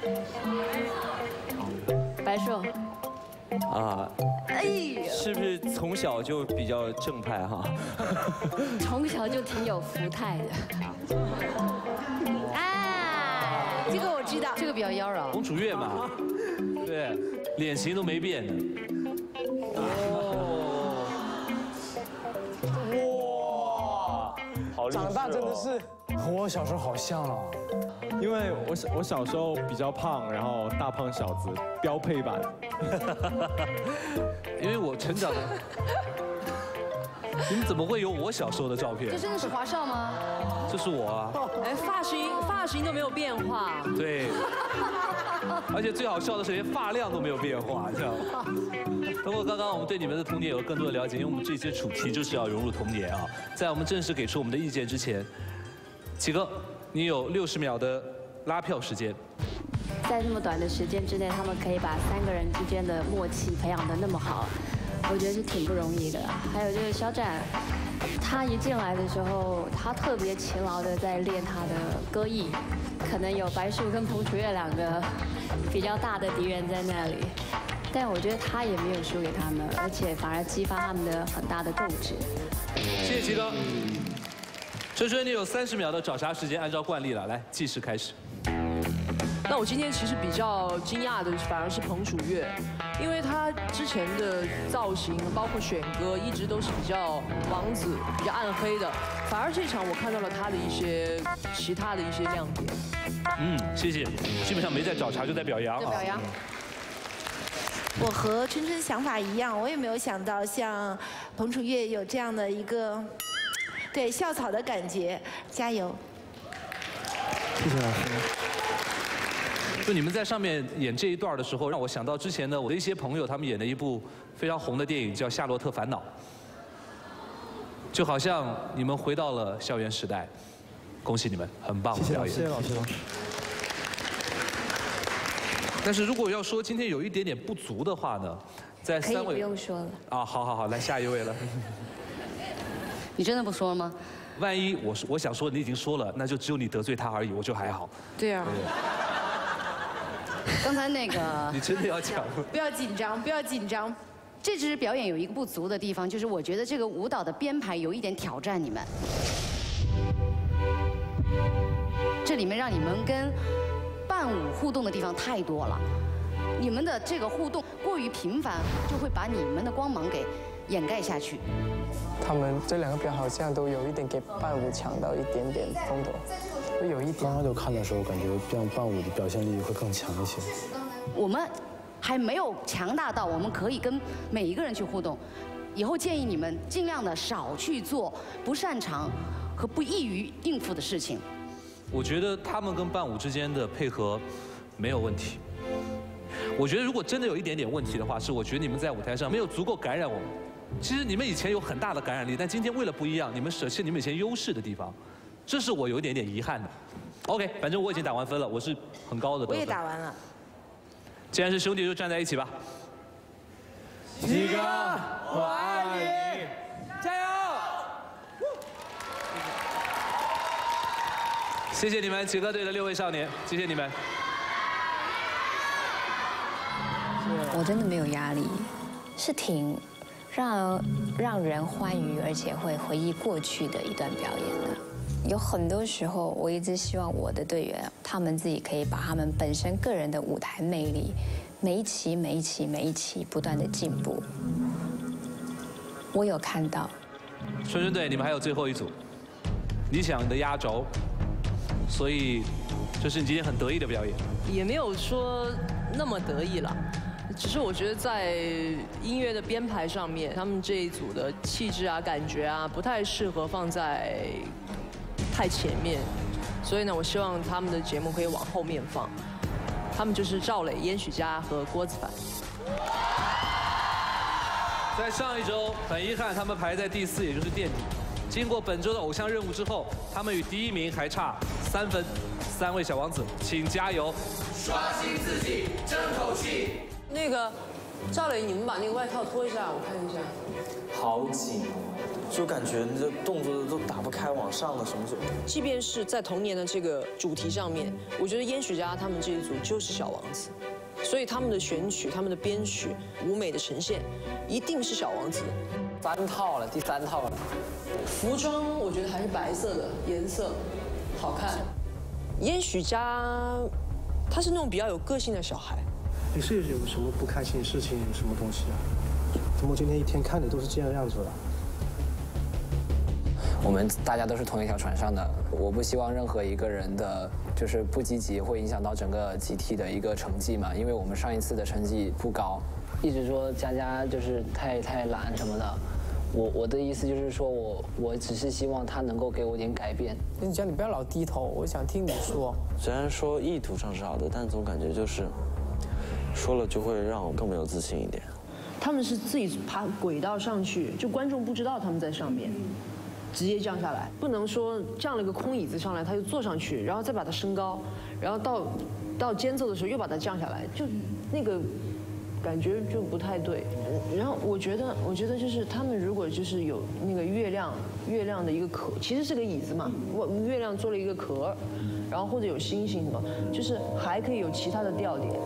白硕。 啊， 哎呀， 是不是从小就比较正派哈？ 从小就挺有福态的。 哎，这个我知道，这个比较妖娆。 洪楚月嘛，对，脸型都没变的。 哇，好厉害！ 长大真的是和我小时候好像啊。 因为我小时候比较胖，然后大胖小子标配版。 因为我成长的， 你们怎么会有我小时候的照片？ 这真的是华少吗？ 这是我啊。 哎，发型都没有变化。 对。而且最好笑的是，连发量都没有变化，这样。通过刚刚我们对你们的童年有了更多的了解，因为我们这些主题就是要融入童年啊。在我们正式给出我们的意见之前，启哥，你有60秒的拉票时间。 在那么短的时间之内，他们可以把3个人之间的默契培养得那么好，我觉得是挺不容易的。还有就是小展，他一进来的时候，他特别勤劳的在练他的歌艺，可能有白树跟彭楚月2个比较大的敌人在那里，但我觉得他也没有输给他们，而且反而激发他们的很大的斗志。 谢谢启哥。春春，你有30秒的找茬时间，按照惯例了，来计时开始。 那我今天其实比较惊讶的反而是彭楚月，因为他之前的造型包括选歌一直都是比较王子、比较暗黑的，反而这场我看到了他的一些其他的一些亮点。 谢谢，基本上没在找茬就在表扬。 在表扬。我和春春想法一样，我也没有想到像彭楚月有这样的一个对校草的感觉，加油！ 谢谢老师。 就你们在上面演这一段的时候，让我想到之前的我的一些朋友，他们演的一部非常红的电影叫《夏洛特烦恼》，就好像你们回到了校园时代。恭喜你们，很棒的表演。 谢谢老师。 但是如果要说今天有一点点不足的话呢，在3位可以不用说了。 啊，好，来下一位了。 你真的不说了吗？ 万一我想说你已经说了，那就只有你得罪他而已，我就还好。 对啊。 刚才那个， 你真的要讲？ 不要紧张，不要紧张。 这支表演有一个不足的地方，就是我觉得这个舞蹈的编排有一点挑战你们。这里面让你们跟伴舞互动的地方太多了，你们的这个互动过于频繁，就会把你们的光芒给掩盖下去。 他们这2个表好像都有一点给伴舞抢到一点点风头。有一点。 刚刚就看的时候，感觉这样伴舞的表现力会更强一些。 我们还没有强大到我们可以跟每一个人去互动。以后建议你们尽量的少去做不擅长和不易于应付的事情。 我觉得他们跟伴舞之间的配合没有问题。我觉得如果真的有一点点问题的话，是我觉得你们在舞台上没有足够感染我们。其实你们以前有很大的感染力，但今天为了不一样，你们舍弃你们以前优势的地方。这是我有一点点遗憾的。OK， 反正我已经打完分了，我是很高的得分。 我也打完了。 既然是兄弟，就站在一起吧。 启哥，我爱你，加油！ 谢谢你们，启哥队的6位少年，谢谢你们。 我真的没有压力，是挺让人欢愉，而且会回忆过去的一段表演的。有很多时候，我一直希望我的队员他们自己可以把他们本身个人的舞台魅力，每一期不断的进步。我有看到。 春春队，你们还有最后一组，你想你的压轴，所以这是你今天很得意的表演。 也没有说那么得意了。只是我觉得在音乐的编排上面，他们这一组的气质啊、感觉啊，不太适合放在太前面，所以呢，我希望他们的节目可以往后面放。他们就是赵磊、燕许佳和郭子凡。 在上一周，很遗憾他们排在第4，也就是垫底。经过本周的偶像任务之后，他们与第1名还差3分。3位小王子，请加油！ 刷新自己，争口气。 那个赵磊，你们把那个外套脱一下，我看一下。 好紧哦，就感觉这动作都打不开，往上的什么什么。 即便是在童年的这个主题上面，我觉得燕许佳他们这一组就是小王子，所以他们的选曲、他们的编曲、舞美的呈现，一定是小王子。 3套了，第3套了。 服装我觉得还是白色的颜色好看。燕许佳，他是那种比较有个性的小孩。 你是有什么不开心的事情，什么东西啊？怎么今天一天看的都是这样子的？ 我们大家都是同一条船上的，我不希望任何一个人的就是不积极会影响到整个集体的一个成绩嘛，因为我们上一次的成绩不高，一直说佳佳就是太懒什么的， 我的意思就是说我只是希望他能够给我点改变。 你讲你不要老低头，我想听你说。 虽然说意图上是好的，但总感觉就是说了就会让我更没有自信一点。 他们是自己爬轨道上去，就观众不知道他们在上面，直接降下来，不能说降了个空椅子上来他就坐上去，然后再把它升高，然后到间奏的时候又把它降下来，就那个。感觉就不太对，然后我觉得就是他们如果就是有那个月亮的一个壳，其实是个椅子嘛，月亮做了一个壳，然后或者有星星什么，就是还可以有其他的调点。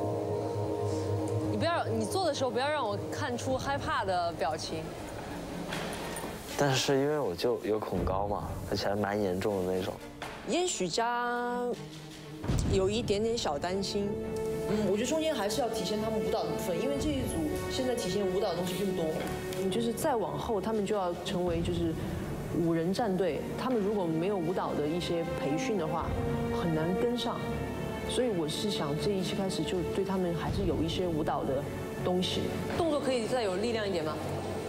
你做的时候不要让我看出害怕的表情。 但是因为我就有恐高嘛，而且还蛮严重的那种。 也许家有一点点小担心。我觉得中间还是要体现他们舞蹈的部分，因为这一组现在体现舞蹈的东西并不多。就是再往后，他们就要成为就是5人战队，他们如果没有舞蹈的一些培训的话，很难跟上。所以我是想这一期开始就对他们还是有一些舞蹈的东西。动作可以再有力量一点吗？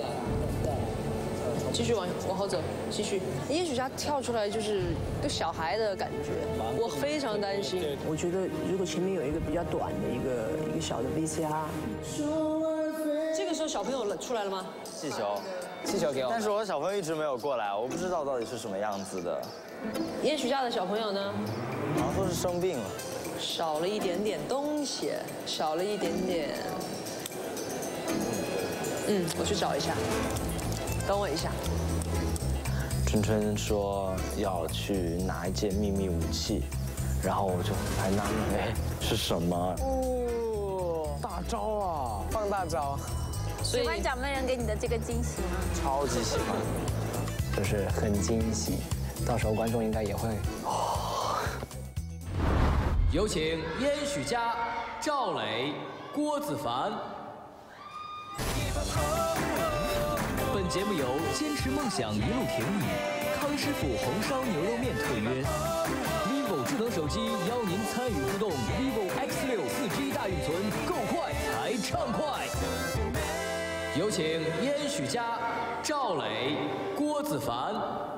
继续往后走，继续。也许他跳出来就是个小孩的感觉，我非常担心。我觉得如果前面有一个比较短的一个小的 VCR， 这个时候小朋友出来了吗？ 气球给我。 但是我小朋友一直没有过来，我不知道到底是什么样子的。 也许家的小朋友呢？ 好像说是生病了， 少了一点点东西，少了一点点。我去找一下。等我一下。 春春说要去拿一件秘密武器，然后我就还纳闷，哎，是什么？ 哦，大招啊，放大招。 喜欢掌门人给你的这个惊喜吗？ 超级喜欢， 就是很惊喜，到时候观众应该也会。 有请燕许家、赵磊、郭子凡。本节目由坚持梦想一路甜蜜、康师傅红烧牛肉面特约 ，vivo 智能手机邀您参与互动 ，vivo X6 4G 大运存，够快才畅快。有请燕许家、赵磊、郭子凡。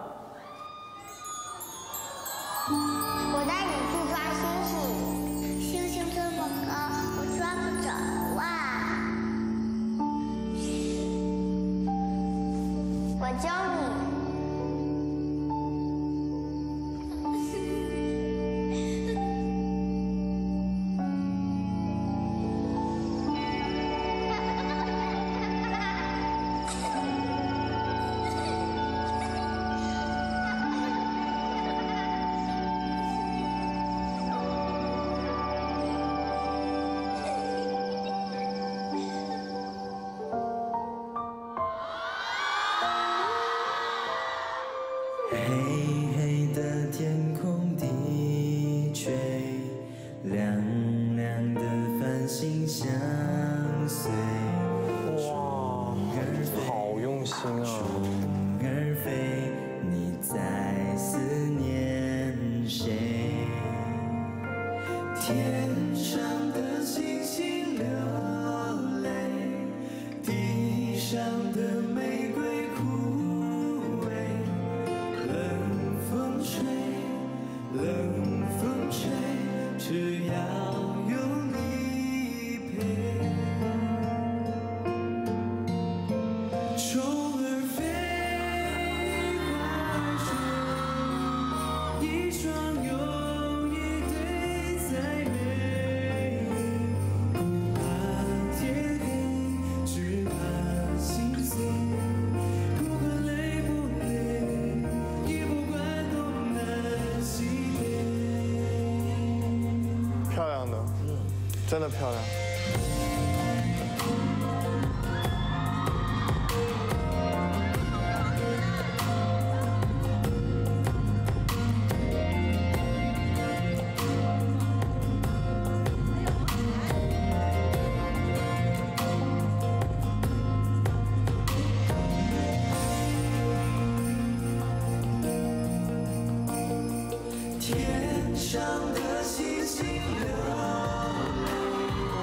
我带你去抓星星，星星这么高，我抓不着啊。我教你。 黑黑的天空低垂，亮亮的繁星相随。 哇，好用心啊！ 虫儿飞，你在思念谁？天上的星星流泪，地上的玫瑰枯萎。冷风吹，冷风吹，只要有你陪。虫儿飞，花儿睡，一双又一对再美。不怕天黑，只怕心碎。不管累不累，也不管东南西北。 漂亮的，真的漂亮。 天上的星星流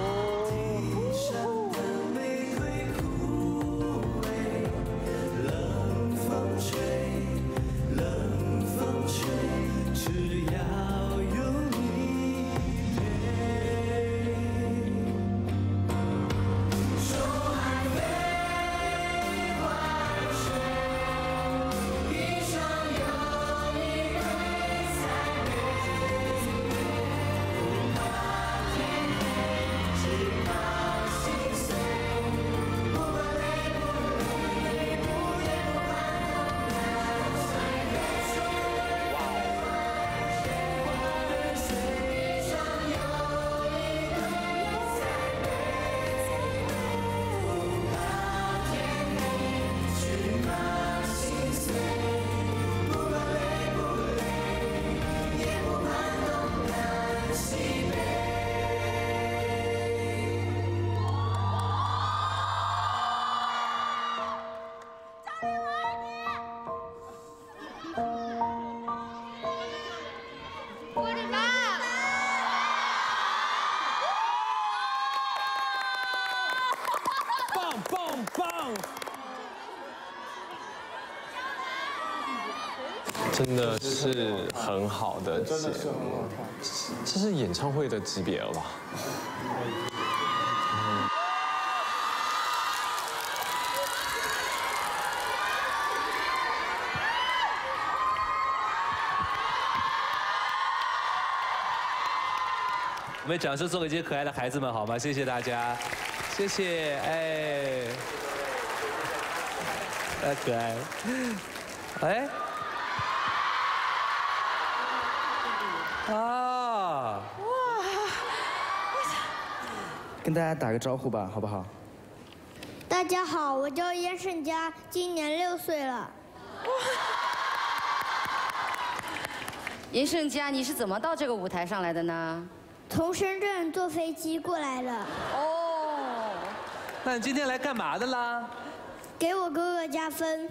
泪，地上的玫瑰枯萎，冷真的是很好的节目，这是演唱会的级别了吧？ 我们掌声送给这些可爱的孩子们好吗？谢谢大家，谢谢，哎，太可爱了，哎，啊，哇， 跟大家打个招呼吧，好不好？ 大家好，我叫燕胜佳，今年6岁了。 严胜佳，你是怎么到这个舞台上来的呢？ 从深圳坐飞机过来的。 哦，那你今天来干嘛的啦？ 给我哥哥加分。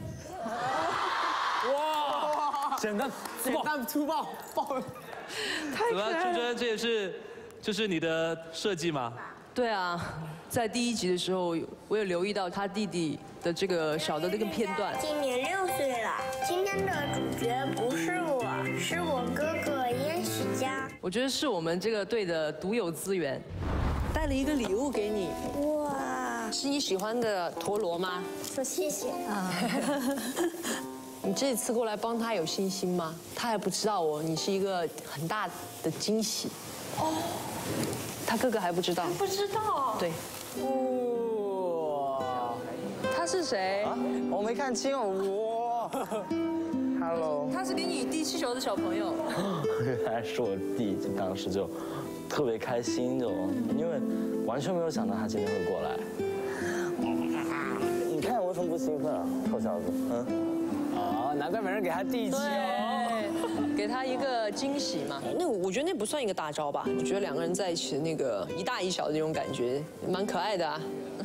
哇， 简单粗暴， 怎么，春春，这是你的设计吗？ 对啊，在第1集的时候，我有留意到他弟弟的这个小的那个片段。 今年6岁了，今天的主角不是我，是我哥哥燕许佳。 我觉得是我们这个队的独有资源，带了一个礼物给你。 哇， 是你喜欢的陀螺吗？ 说谢谢啊。 你这次过来帮他有信心吗？他还不知道你是一个很大的惊喜。哦，他哥哥还不知道。 不知道。 对。 哇， 他是谁？ 我没看清哦。哇 ，Hello。 他是给你递气球的小朋友。 原来是我弟，当时就特别开心，因为完全没有想到他今天会过来。你看我为什么不兴奋啊，臭小子？ 哦，难怪没人给他递球。 给他一个惊喜嘛。那我觉得那不算一个大招吧？就觉得2个人在一起的那个一大一小的那种感觉，蛮可爱的啊。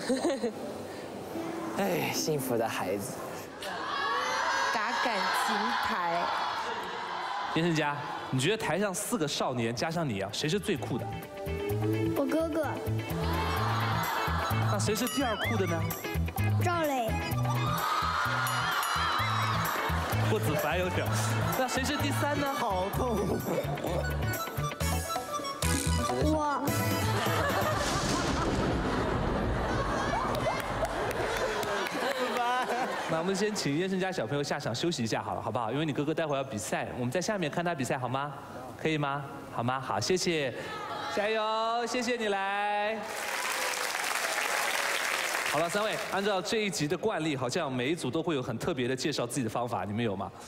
哎，幸福的孩子。 打感情牌。 严胜佳，你觉得台上4个少年加上你啊，谁是最酷的？ 我哥哥。 那谁是第2酷的呢？ 赵磊。 郭子凡有点。那谁是第3呢？ 好痛。 我。 那我们先请燕胜佳小朋友下场休息一下好了，好不好？因为你哥哥待会儿要比赛，我们在下面看他比赛好吗？可以吗？好吗？好，谢谢，加油，谢谢你来。好了，3位，按照这一集的惯例，好像每一组都会有很特别的介绍自己的方法，你们有吗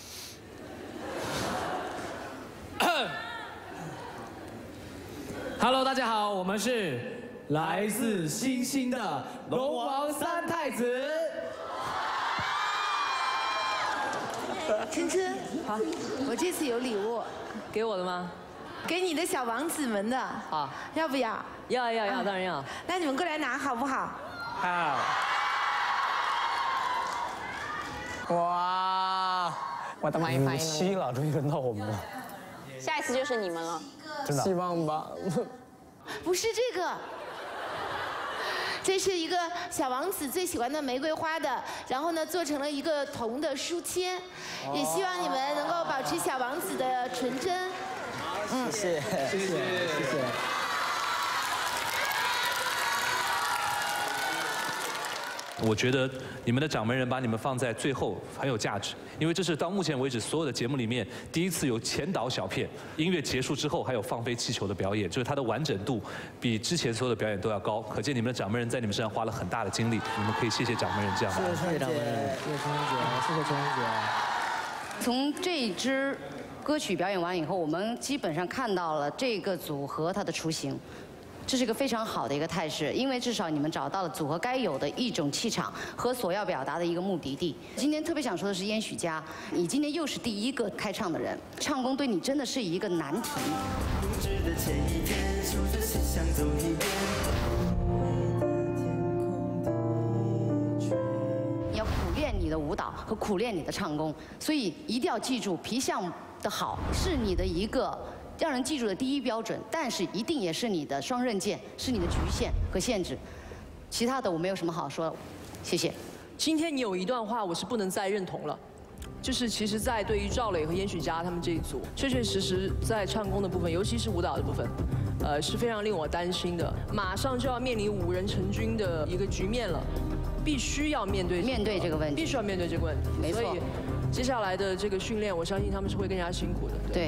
？Hello， 大家好，我们是来自星星的龙王3太子。 春春，好，我这次有礼物， 给我的吗？ 给你的小王子们的。 好， 要不要？ 要，当然要。 那你们过来拿好不好？ 好。 哇，我的 WiFi 7了，终于轮到我们了。 下一次就是你们了。 真的？希望吧。 不是这个。这是一个小王子最喜欢的玫瑰花的，然后呢做成了一个铜的书签，也希望你们能够保持小王子的纯真。 谢谢。 我觉得你们的掌门人把你们放在最后很有价值，因为这是到目前为止所有的节目里面第一次有前导小片，音乐结束之后还有放飞气球的表演，就是它的完整度比之前所有的表演都要高，可见你们的掌门人在你们身上花了很大的精力，你们可以谢谢掌门人这样的。 谢谢春姐，谢谢春姐。 从这一支歌曲表演完以后，我们基本上看到了这个组合它的雏形。这是一个非常好的一个态势，因为至少你们找到了组合该有的一种气场和所要表达的一个目的地。今天特别想说的是燕许佳，你今天又是第1个开唱的人，唱功对你真的是一个难题。你要苦练你的舞蹈和苦练你的唱功，所以一定要记住，皮相的好是你的一个让人记住的第1标准，但是一定也是你的双刃剑，是你的局限和限制。其他的我没有什么好说的，谢谢。 今天你有一段话我是不能再认同了， 就是其实，在对于赵磊和燕许佳他们这一组，确确实实在唱功的部分，尤其是舞蹈的部分，是非常令我担心的。马上就要面临5人成军的一个局面了，必须要面对这个问题， 必须要面对这个问题。 没错。 所以接下来的这个训练，我相信他们是会更加辛苦的。 对。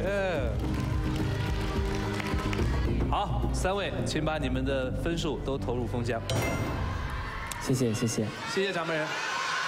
好，3位，请把你们的分数都投入封箱。 谢谢，谢谢， 谢谢掌门人。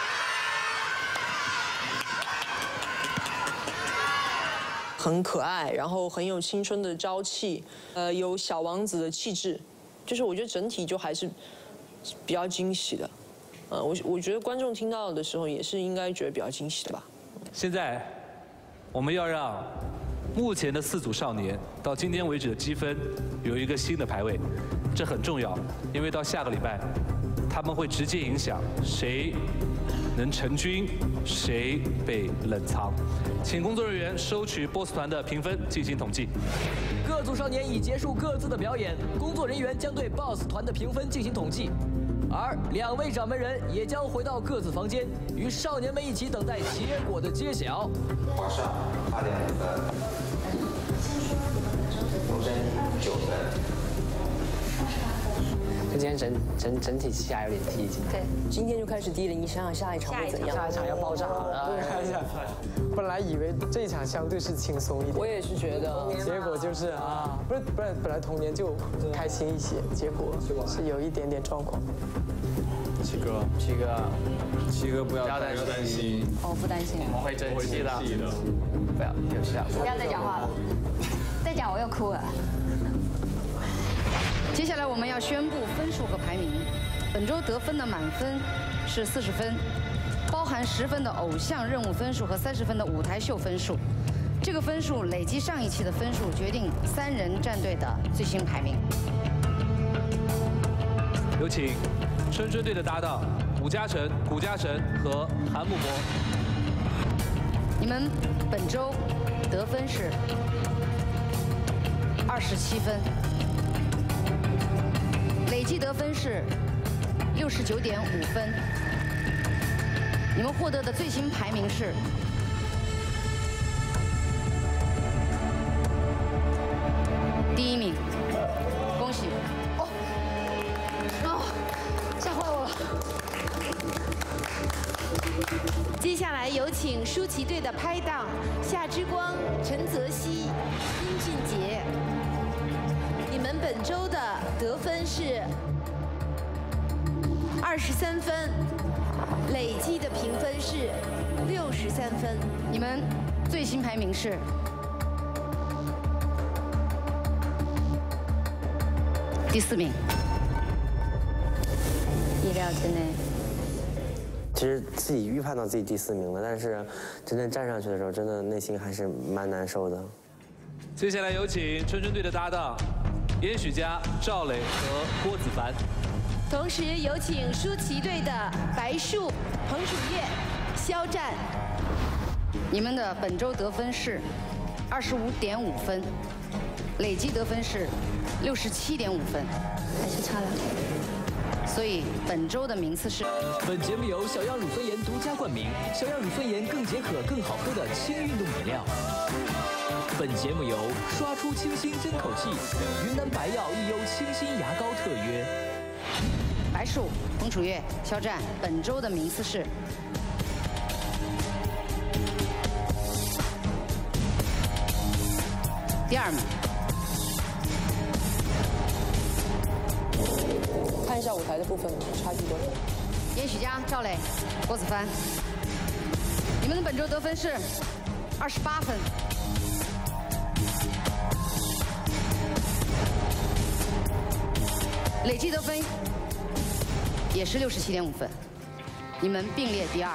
很可爱，然后很有青春的朝气，有小王子的气质，就是我觉得整体就还是比较惊喜的。我觉得观众听到的时候也是应该觉得比较惊喜的吧。 现在我们要让目前的4组少年到今天为止的积分有一个新的排位，这很重要，因为到下个礼拜他们会直接影响谁能成军，谁被冷藏。请工作人员收取 BOSS 团的评分进行统计。 各组少年已结束各自的表演，工作人员将对 BOSS 团的评分进行统计。而2位掌门人也将回到各自房间，与少年们一起等待结果的揭晓。 皇上8.5分，龙真9分。 就今天整体气压有点低， 对，今天就开始低了，你想想下一场会怎样？ 下一场要爆炸了。 本来以为这一场相对是轻松一点， 我也是觉得， 结果就是不是本来童年就开心一些，结果是有一点点状况。 七哥不要担心， 我不担心， 我会争气的， 不要有下， 不要再讲话了，再讲我又哭了。 接下来我们要宣布分数和排名。本周得分的满分是40分，包含10分的偶像任务分数和30分的舞台秀分数。这个分数累积上一期的分数，决定3人战队的最新排名。 有请春春队的搭档古嘉诚和韩木博。 你们本周得分是27分。累计得分是69.5分，你们获得的最新排名是第1名，恭喜！ 吓坏我了。 接下来有请舒淇队的拍档夏之光、陈泽熙、殷俊杰。你们本周的得分是23分，累计的评分是63分。 你们最新排名是第4名， 意料之内。 其实自己预判到自己第4名了，但是真正站上去的时候，真的内心还是蛮难受的。 接下来有请春春队的搭档燕许佳、赵磊和郭子凡。 同时有请舒淇队的白树、彭楚月、肖战。 你们的本周得分是25.5分，累计得分是67.5分， 还是差了。 所以本周的名次是。 本节目由小样乳酸盐独家冠名，小样乳酸盐更解渴、更好喝的轻运动饮料。本节目由刷出清新真口气，云南白药益优清新牙膏特约。 白树、彭楚月、肖战，本周的名次是第2名。 看一下舞台的部分，差距多少？ 燕许佳、赵磊、郭子凡，你们的本周得分是28分。累计得分也是67.5分，你们并列第2。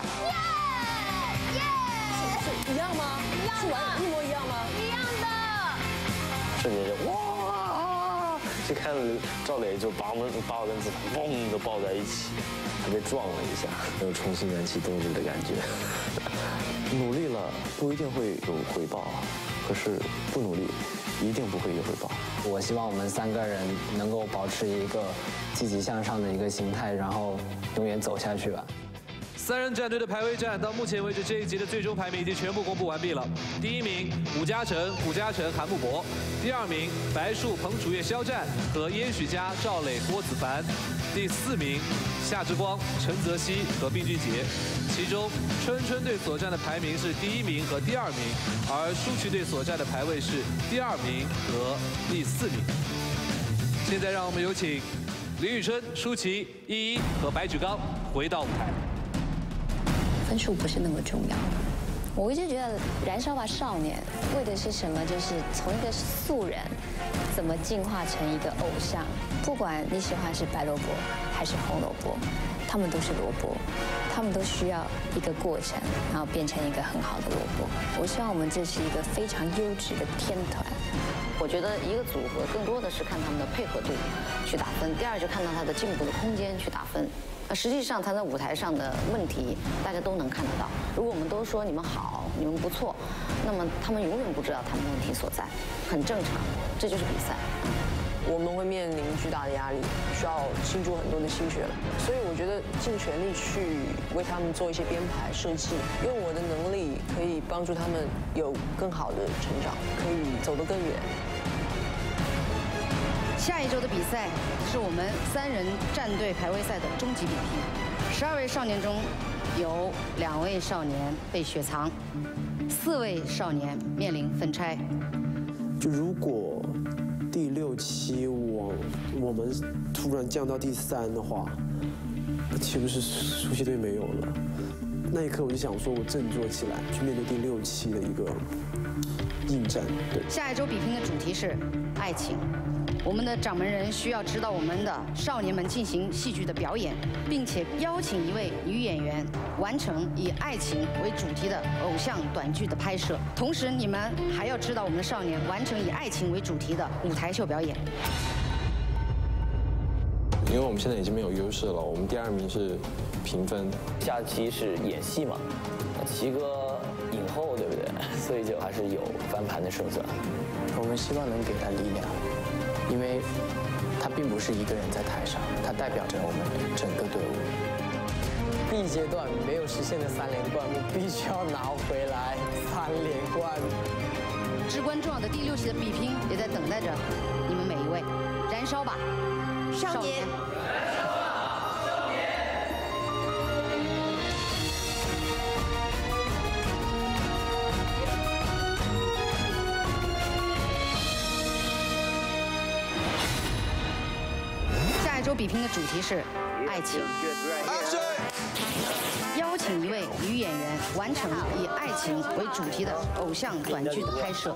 是一样吗？是一模一样吗？ 一样的。 瞬间就哇，就看到赵磊就把我跟子凡嘣的抱在一起，还被撞了一下，有重新燃起动力的感觉。努力了不一定会有回报，可是不努力一定不会有回报。 我希望我们3个人能够保持一个积极向上的一个心态，然后永远走下去吧。 3人战队的排位战到目前为止这一集的最终排名已经全部公布完毕了。第1名武嘉诚、韩木博；第2名白树、彭楚月、肖战和燕许佳、赵磊、郭子凡；第4名夏之光、陈泽熙和毕俊杰。其中春春队所占的排名是第1名和第2名，而舒淇队所占的排位是第2名和第4名。现在让我们有请林宇春、舒淇、依依和白举纲回到舞台。 分数不是那么重要。我一直觉得《燃烧吧少年》为的是什么？就是从一个素人怎么进化成一个偶像。不管你喜欢是白萝卜还是红萝卜，他们都是萝卜，他们都需要一个过程，然后变成一个很好的萝卜。我希望我们这是一个非常优质的天团。 我觉得一个组合更多的是看他们的配合度去打分，第二就看到他的进步的空间去打分。实际上他在舞台上的问题大家都能看得到。如果我们都说你们好，你们不错，那么他们永远不知道他们问题所在，很正常，这就是比赛。 我们会面临巨大的压力，需要倾注很多的心血，所以我觉得尽全力去为他们做一些编排设计，用我的能力可以帮助他们有更好的成长，可以走得更远。 下一周的比赛是我们3人战队排位赛的终极比拼。12位少年中，有2位少年被雪藏，4位少年面临分拆。 就如果第6期我们突然降到第3的话，那岂不是舒淇队没有了？那一刻我就想说，我振作起来，去面对第6期的一个应战。对。 下一周比拼的主题是爱情。我们的掌门人需要指导我们的少年们进行戏剧的表演，并且邀请一位女演员完成以爱情为主题的偶像短剧的拍摄。同时，你们还要指导我们的少年完成以爱情为主题的舞台秀表演。 因为我们现在已经没有优势了，我们第2名是平分。 下期是演戏嘛，齐哥影后对不对？所以就还是有翻盘的胜算。 我们希望能给他力量。因为他并不是一个人在台上，他代表着我们整个队伍。B 阶段没有实现的3连冠，我们必须要拿回来3连冠。 至关重要的第6期的比拼也在等待着你们每一位，燃烧吧，少年！下一周比拼的主题是爱情，邀请一位女演员完成以爱情为主题的偶像短剧的拍摄。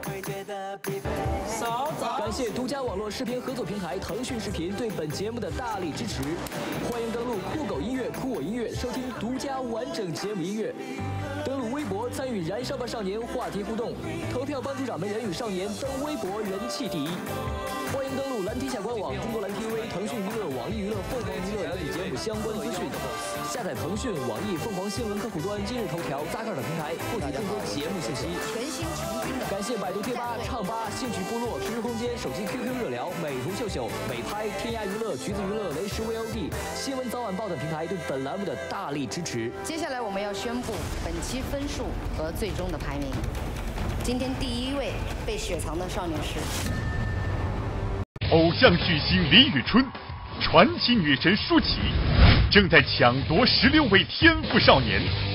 感谢独家网络视频合作平台腾讯视频对本节目的大力支持，欢迎登录酷狗音乐、酷我音乐收听独家完整节目音乐。登录微博参与燃烧吧少年话题互动，投票帮助掌门人与少年登微博人气第一。欢迎登录蓝天下官网、中国蓝 TV、腾讯娱乐、网易娱乐、凤凰娱乐了解节目相关资讯。下载腾讯、网易、凤凰新闻客户端、今日头条、扎克尔等平台，获取更多节目信息。 全新成军的。 感谢百度贴吧、唱吧、兴趣部落、知识空间、手机 QQ 热聊、美图秀秀、美拍、天涯娱乐、橘子娱乐、雷石 VOD、新闻早晚报等平台对本栏目的大力支持。 接下来我们要宣布本期分数和最终的排名。今天第1位被雪藏的少年是偶像巨星李宇春，传奇女神舒淇，正在抢夺16位天赋少年。